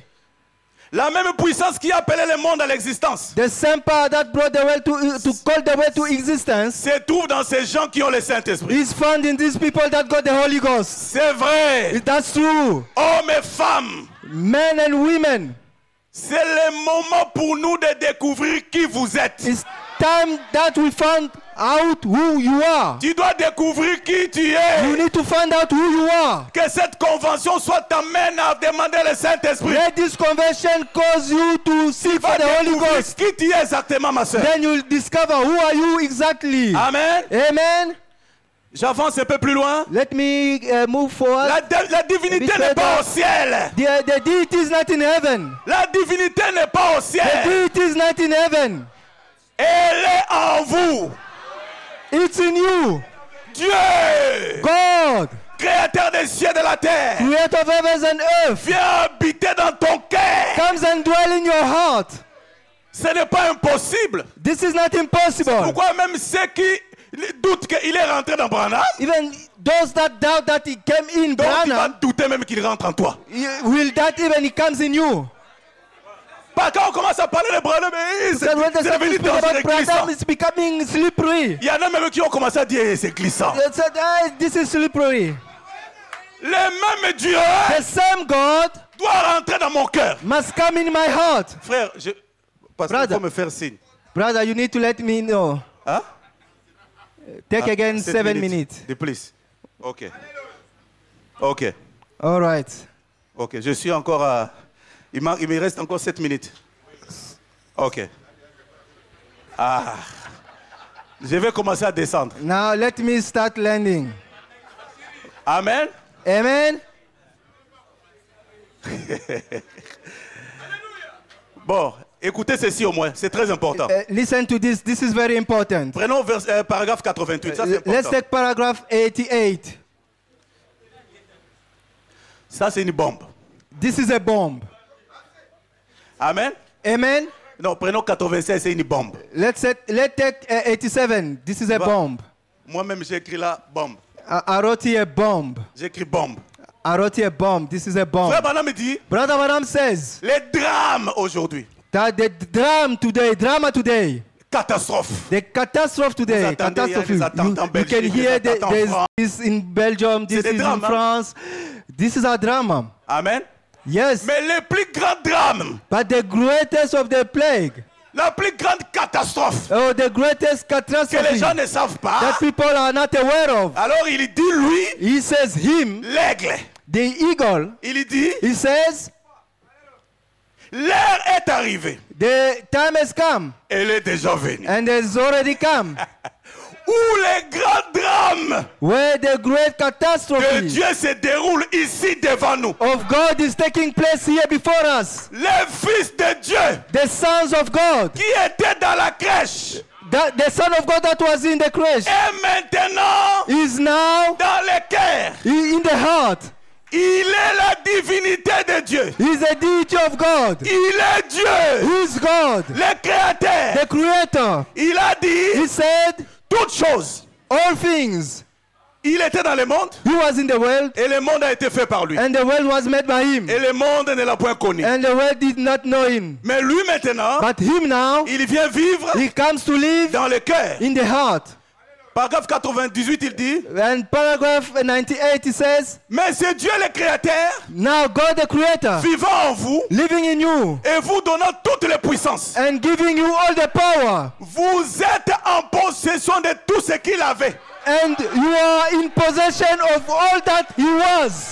La même puissance qui a appelé le monde à l'existence The same power that brought the world to, to call the world to existence se trouve dans ces gens qui ont le Saint-Esprit. is found in these people that got the Holy Ghost. C'est vrai. That's true. Hommes et femmes, Men and women, c'est le moment pour nous de découvrir qui vous êtes. it's time that we find out who you are. Tu dois découvrir qui tu es. You need to find out who you are. Que cette convention soit t'amène à demander le Saint-Esprit. Let this conversion cause you to seek for Va the Holy découvrir Ghost. qui tu es exactement, ma soeur. Then you'll discover who are you exactly. Amen. Amen. J'avance un peu plus loin. Let me uh, move forward. La, di- la divinité Bit n'est pas further. au ciel. The, the deity is not in heaven. La divinité n'est pas au The ciel. deity is not in heaven. Elle est en vous. It's in you. Dieu, God, créateur des cieux et de la terre, creator of heavens and earth, viens habiter dans ton cœur. comes and dwell in your heart. Ce n'est pas impossible. This is not impossible. Pourquoi même ceux qui doutent qu'il est rentré dans Branham, Even those that doubt that he came in donc tu vas Branham, douter même qu'il rentre en toi. will that even he comes in you. Pas quand on commence à parler de Branham, mais c'est Because when the c'est devenu speak dangereux, about Branham, glissant. it's becoming slippery. Il y en a même qui ont commencé à dire eh, c'est glissant. They said, "Ah, this is slippery." Le même Dieu The same God doit rentrer dans mon cœur. must come in my heart. Frère, je... parce qu'il Brother. faut me faire signe. Brother, you need to let me know. Hein? Take Ah, again sept seven minutes. De plus. Ok. Ok. All right. Ok. Je suis encore à... Il, man- il me reste encore sept minutes. Ok. Ah. Je vais commencer à descendre. Now let me start landing. Amen. Amen. Bon, écoutez ceci au moins. C'est très important. Uh, listen to this. This is very important. Prenons vers, euh, paragraphe quatre-vingt-huit. Ça, c'est Let's important. take paragraph eighty-eight. Ça, c'est une bombe. This is a bomb. Amen. Amen. Non, prenons quatre-vingt-seize, c'est une bombe. Let's set, let's take uh, eighty-seven. This is a Va- bomb. Moi-même, j'ai écrit là, bombe. I, I wrote here bomb. J'ai écrit bombe. I wrote here bomb. This is a bomb. Frère Branham me dit, Brother Branham says les drames aujourd'hui, that the drama today, drama today, catastrophe. the catastrophe today, Vous attendez, il y a catastrophe. des You, attentes en you can Belgique, hear des the, attentes en there's France. this in Belgium, this C'est des is drames, in hein? France. This is a drama. Amen. Yes, Mais le plus grand drame, but the greatest of the plague, la plus grande catastrophe oh, the greatest que les catastrophe gens ne savent pas, that people are not aware of. alors il dit lui, He says him, l'aigle. the eagle. Il dit, He says l'heure est arrivée. the time has come Elle est déjà venue. and has already come Où les grands drames where the great de catastrophe Dieu se déroulent ici devant nous. of God is taking place here before us. Les fils de Dieu The sons of God, qui étaient dans la crèche that the son of God that was in the creche et maintenant is now dans le cœur. in the heart. Il est la divinité de Dieu. He's the deity of God. Il est Dieu, He's God, le créateur. the creator. Il a dit He said toutes choses. all things. Il était dans le monde He was in the world, et le monde a été fait par lui. and the world was made by him, Et le monde ne l'a point connu. and the world did not know him. Mais lui maintenant, But him now, il vient vivre he comes to live dans le cœur. in the heart. Paragraphe quatre-vingt-dix-huit, il dit, And paragraph ninety-eight, he says, mais c'est Dieu le Créateur now God the Creator, vivant en vous living in you, et vous donnant toutes les puissances. and giving you all the power, Vous êtes en possession de tout ce qu'il avait. and you are in possession of all that he was.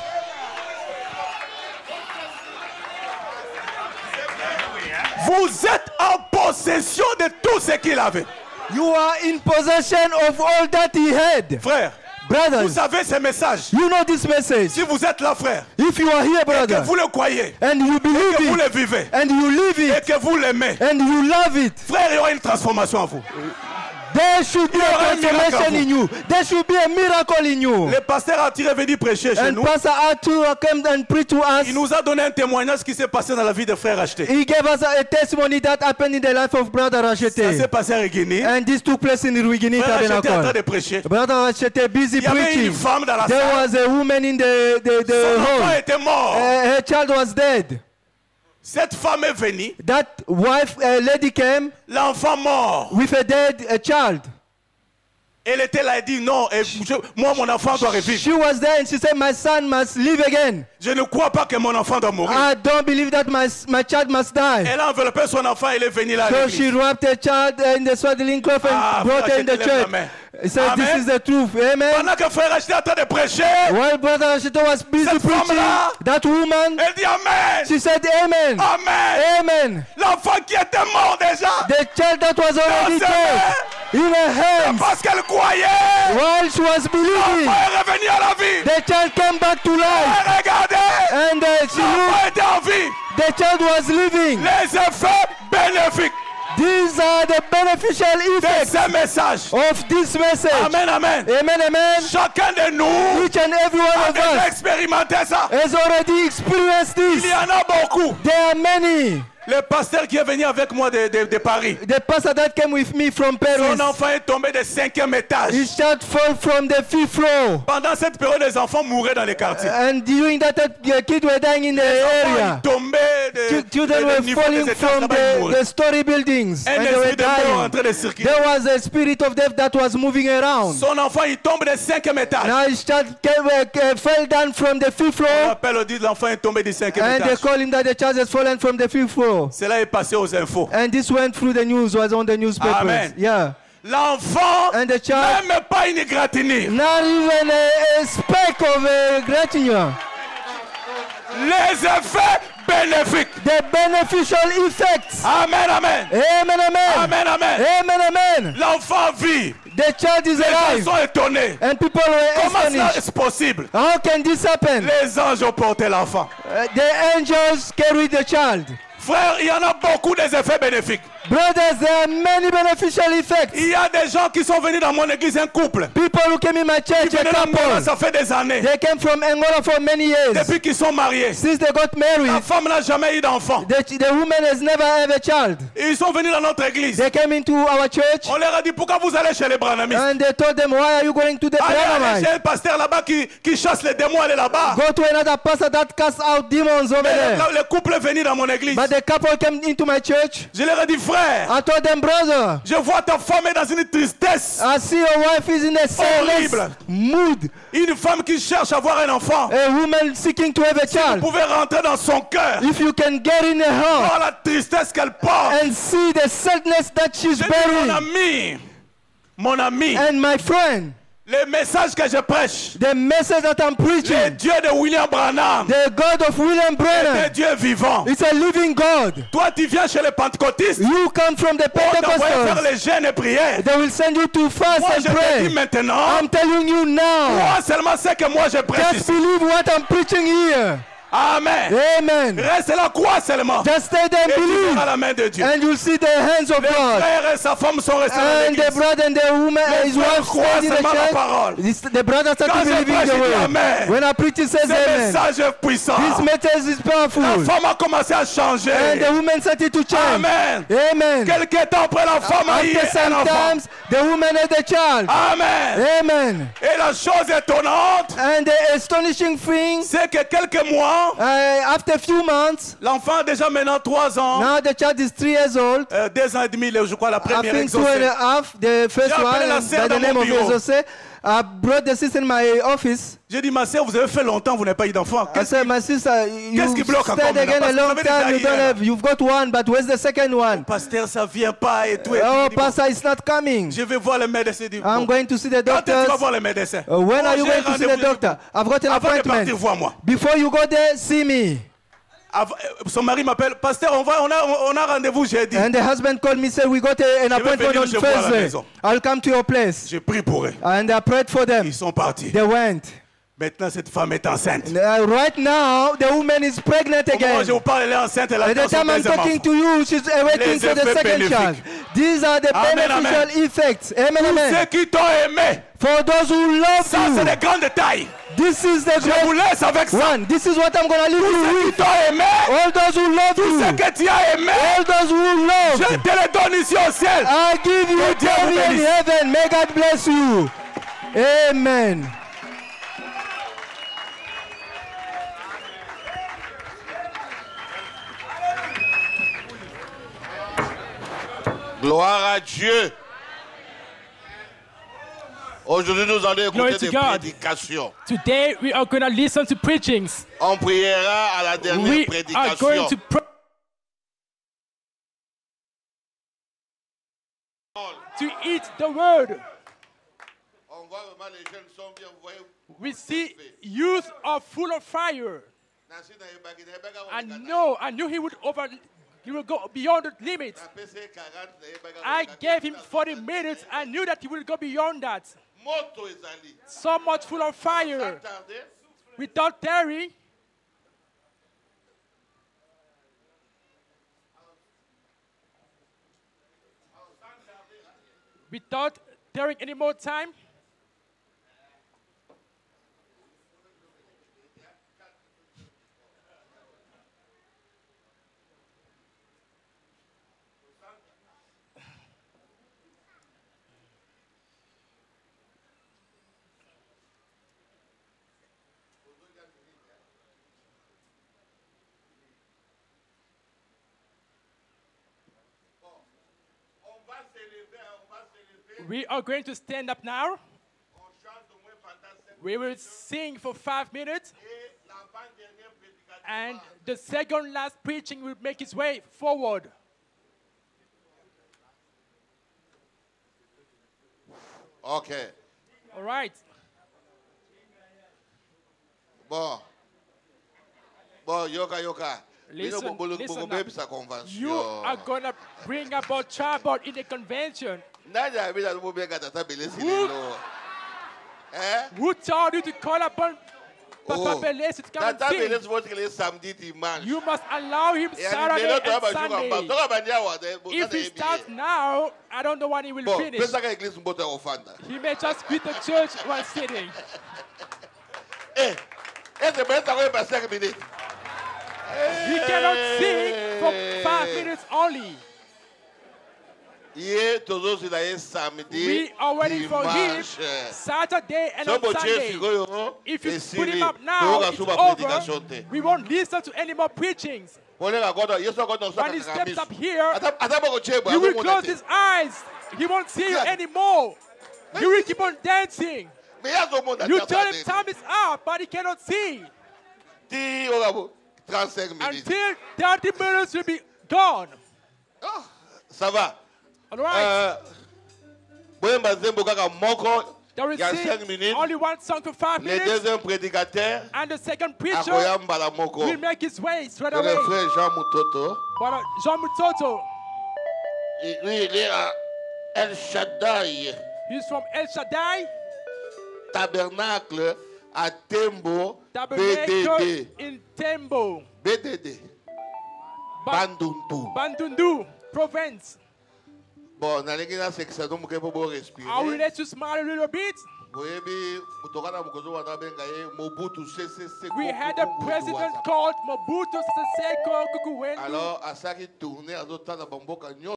Vous êtes en possession de tout ce qu'il avait. You are in possession of all that he had. Frère, vous Brothers, savez ce message. you know this message. Si vous êtes là, frère, If you are here, et que brother, vous le croyez, and you believe que vous it, le vivez, and you live et it, que vous l'aimez, and you love it, frère, il y aura une transformation en vous. there should be Il y aura a un miracle transformation en in you. There should be a miracle in you. Le pasteur a tiré venir prêcher chez And nous. Pastor Arthur came and preached to us. Il nous a donné un témoignage qui s'est passé dans la vie de frère acheté. He gave us a testimony that happened in the life of Brother Ça s'est Rachete. passé à Riguini. And this took place in the Ruigini Frère acheté en train Tabernacle. de prêcher. Brother Rachete busy Il y avait preaching. une femme dans la There salle. was a woman in the, the, the Son enfant hall. était mort. Uh, her child was dead. Cette femme est venue. That wife, uh, lady came L'enfant mort. with a dead uh, child. Elle était là et dit non, et je- moi mon enfant doit revivre. She was there and she said, my son must live again. Je ne crois pas que mon enfant doit mourir. I don't believe that my, my child must die. Elle a enveloppé son enfant, elle est venue là. à So she l'église. wrapped her child in the swaddling cloth and Ah, brought her frère, in the je te lève la church. main. He said, Amen. this is the truth. Amen. Pendant que frère acheté en train de prêcher, While Brother Rashito was busy Cette preaching, femme-là, that woman, elle dit Amen. she said, Amen. Amen. Amen. L'enfant qui était mort déjà, The child that was already Dans ses dead in her hands, parce qu'elle croyait, while she was believing, l'enfant est revenu à la vie. the child came back to life. Elle regardait, And uh, she l'enfant looked, était en vie. the child was living. Les effets bénéfiques These are the beneficial de effects ce message. of this message. Amen, amen. Amen, amen. Chacun de nous Each and every one a of déjà us expérimenté ça. has already experienced Il this. y en a beaucoup. There are many. Le pasteur qui est venu avec moi de, de, de Paris, The pastor that came with me from Paris, son enfant est tombé de cinquième étage. his child fell from the fifth floor. Pendant cette période, les enfants mouraient dans les quartiers. And during that, uh, kids were dying in the Les enfants area. ils tombaient de, Ch- Children de- were de niveau des falling étages, from là-bas, ils the, mouraient. the story buildings. Un And they were esprit de mort en dying. train de circuler. There was a spirit of death that was moving around. Son enfant, il tombe de cinquième étage. Now his child came, uh, uh, fell down from the fifth On floor. appelle, on dit l'enfant est tombé du cinquième And they étage. call him that the child has fallen from the fifth floor. Cela est passé aux infos. And this went through the news, was on the newspapers. Amen. Yeah. L'enfant, And the child, même pas une égratignure. not even a, a speck of a gratitude. Les effets bénéfiques. The beneficial effects. Amen, amen. Amen, amen. Amen, amen. Amen, amen. L'enfant vit. The child is Les gens alive. sont étonnés. And people were Comment cela astonished. est possible? How can this happen? Les anges ont porté l'enfant. Uh, the angels carried the child. Frère, il y en a beaucoup des effets bénéfiques. Brothers, there are many beneficial effects. Il y a des gens qui sont venus dans mon église, un couple. People who came in my Qui church, a venaient d'Angola, couple, ça fait des années. they came from Angola for many years. Depuis qu'ils sont mariés. Since they got La married, femme n'a jamais eu d'enfant. the, the woman has never had a child. Ils sont venus dans notre église. They came into our church On leur a dit, pourquoi vous allez chez les Branhamistes? and they told them, why are you going to the Allez, allez chez Branhamites? un pasteur là-bas qui, qui chasse les démons, allez là-bas. Go to another pastor that casts out demons over Mais there. le, le couple est venu dans mon église. But the couple came into my church. Je leur ai dit, frère, I told them, brother, je vois ta femme est dans une tristesse. I see your wife is in a sadness Horrible. mood. Une femme qui cherche à avoir un enfant. A woman seeking to have a Vous child. pouvez rentrer dans son cœur. If you can get in her heart Voir la tristesse qu'elle porte. and see the sadness that she's Je dis, mon bearing. ami, mon ami, And my friend, le message que je prêche, the message that I'm le preaching, Dieu de William Branham, the God of William est un Branham, Dieu vivant. it's a living God. Toi, tu viens chez les pentecôtistes, You come from the on t'envoie faire Pentecostals. les jeûnes et prières. They will send you to fast Moi, and je te dis pray. maintenant, I'm telling you now. moi seulement c'est que moi je prêche Just ici. believe what I'm preaching here. Amen. Amen. Reste là, crois seulement. Just stay there Et and tu believe. verras la main de Dieu. And you'll see the hands of Le God. frère et sa femme sont restés dans And the l'église. brother and the woman, Les his frères wife croient stayed in the seulement la church. parole. This, the brother Quand started je believing prêche, the il dit word. Amen. When I preach, it says Ce amen. message est puissant. This message is La powerful. femme a commencé à changer. And the woman started to change. Amen. Amen. Quelque temps après, la femme a eu After un some enfant. times, The woman had a child. Amen. Amen. Et la chose étonnante, And the astonishing thing, c'est que quelques mois, uh, after a few months, l'enfant a déjà maintenant trois ans, now the child is three years old. euh, deux ans et demi, je crois, la I première think two and exaucée. a half, the first J'ai one, appelé la by sœur the dans name mon of bureau. Jose. I brought the sister in my office. J'ai dit, ma sœur, vous avez fait longtemps, vous n'avez pas eu d'enfant. I Qu'est-ce said, my sister, qu'est-ce qui you bloque encore stayed again maintenant? a Parce long que vous avez time, you des don't arrières. have, you've got one, but where's the second one? Pasteur, ça vient pas et tout. Et tout. Oh, Je dis, bon, pastor, it's not coming. je vais voir le médecin. Il dit, I'm bon, going to see the quand est-ce que tu vas doctors. voir le médecin? Uh, when Oh, are you j'ai going to see the rendez-vous. doctor? I've got an Avant de partir, appointment. vois-moi. Before you go there, see me. Av- Son mari m'appelle, pasteur, on, va, on a, on a rendez-vous jeudi. And the husband called me, said, we got a, an vais appointment venir on chez vous à la Thursday. maison. I'll come to your place. J'ai prié pour eux. And I prayed for them. Ils sont partis. They went. Maintenant, cette femme est enceinte. Uh, right now, the woman is pregnant Au moment où again. je vous parle, elle est enceinte, elle At attend the son time I'm deuxième talking enfant. to you, she's waiting Les for the effets second bénéfiques. child. These are the Amen, beneficial amen. effects. Amen, Tous amen. ceux qui t'ont aimé, For those who love ça c'est you, des grandes tailles. this is the Je vous great laisse avec ça. one. This is what I'm going to leave Tous you ceux qui with. t'ont aimé, All those who love tous you, ceux que tu as aimé, all those who je love, te les donne ici au ciel. I give you Que Dieu vous glory in bénisse. heaven. May God bless you. Amen. Gloire à Dieu. Aujourd'hui, nous allons Glory écouter to des God. prédications. Today we are going to listen to preachings. On priera à la dernière We are prédication. going to pray to eat the word. On voit vraiment les jeunes sont bien. Vous voyez, We see youth are full of fire. Nancy na Ebagi, na Ebagi, I on know, I knew he would over, he would go beyond the limits. na P C quarante, na Ebagi, I on gave him forty minutes. I knew that he would go beyond that. Moto ezali. So much full of fire. Sans tarder, Without tarrying, without tarrying any more time, on va s'élever, on va s'élever. we are going to stand up now. On chante au moins pendant cinq We will sing for five minutes, et l'avant-dernière prédication. and the second last preaching will make its way forward. Ok. All right. Bon. Bon, yoka yoka. Listen, Bino bolo- listen bolo now. baby sa convention. You are going to bring about trouble in the convention. Nani a mis la nouveau bien tata Belé Who- Silelo? Hein? Who told you to call upon Papa Oh. Belé to come and Tata sing? Belé se voit qu'il est samedi, dimanche. You must allow him Et Saturday animé là, tu vas and pas jouer en bas. Sunday. Tu vas pas dire, ouais, bon, If ça, he c'est starts bien. now, I don't know when he will Bon, finish. fais ça qu'à l'église, on peut te offendre. He may just quit the church while sitting. Eh, eh, c'est bien, ça va passer cinq minutes. He cannot sing for five minutes only. Hier, toujours, il a eu samedi, We are waiting for him dimanche. Saturday and So, on bon Dieu, Sunday. sikoyo, If you et put him Siri, up tu now, vas it's sous ma prédication, te. over. We won't listen to any more preachings. Pour les raconter, Yesu raconte dans ça, When he kaka steps miso. up here, Attends, attends, bon, Dieu, bon, he will attends, close bon, his eyes. He won't see you Yeah. anymore. He will keep on dancing. Mais il y a ce monde à You terre, tell him ça, time is up, but he cannot see. Ti, oh, bravo, trente-cinq minutes. Until thirty minutes will be gone. Oh, ça va. All right. Euh, Boyemba Zembo kaka moko, There il y a is cinq minutes. only one song for five Le minutes, deuxième prédicateur, and the second preacher Akoya Mbala Moko. will make his way straight C'est le away. frère Jean Moutoto. Voilà, Jean Mutoto, Et lui, il est à El Shaddai, he's from El Shaddai, tabernacle à Tembo, B D Tabernacle D. in Tembo, B D D. Ba- Banduntu. Bandundu, province. Bon, nalingi na section donc pour pouvoir respirer. I will let you smile a little bit. Boyebi, mutokana mukozo wana benga ye Mobutu Sese Seko. We had a president called Mobutu Sese Seko Kukuwendu. Alors, à ça qui tournait à d'autres temps dans Bamboka,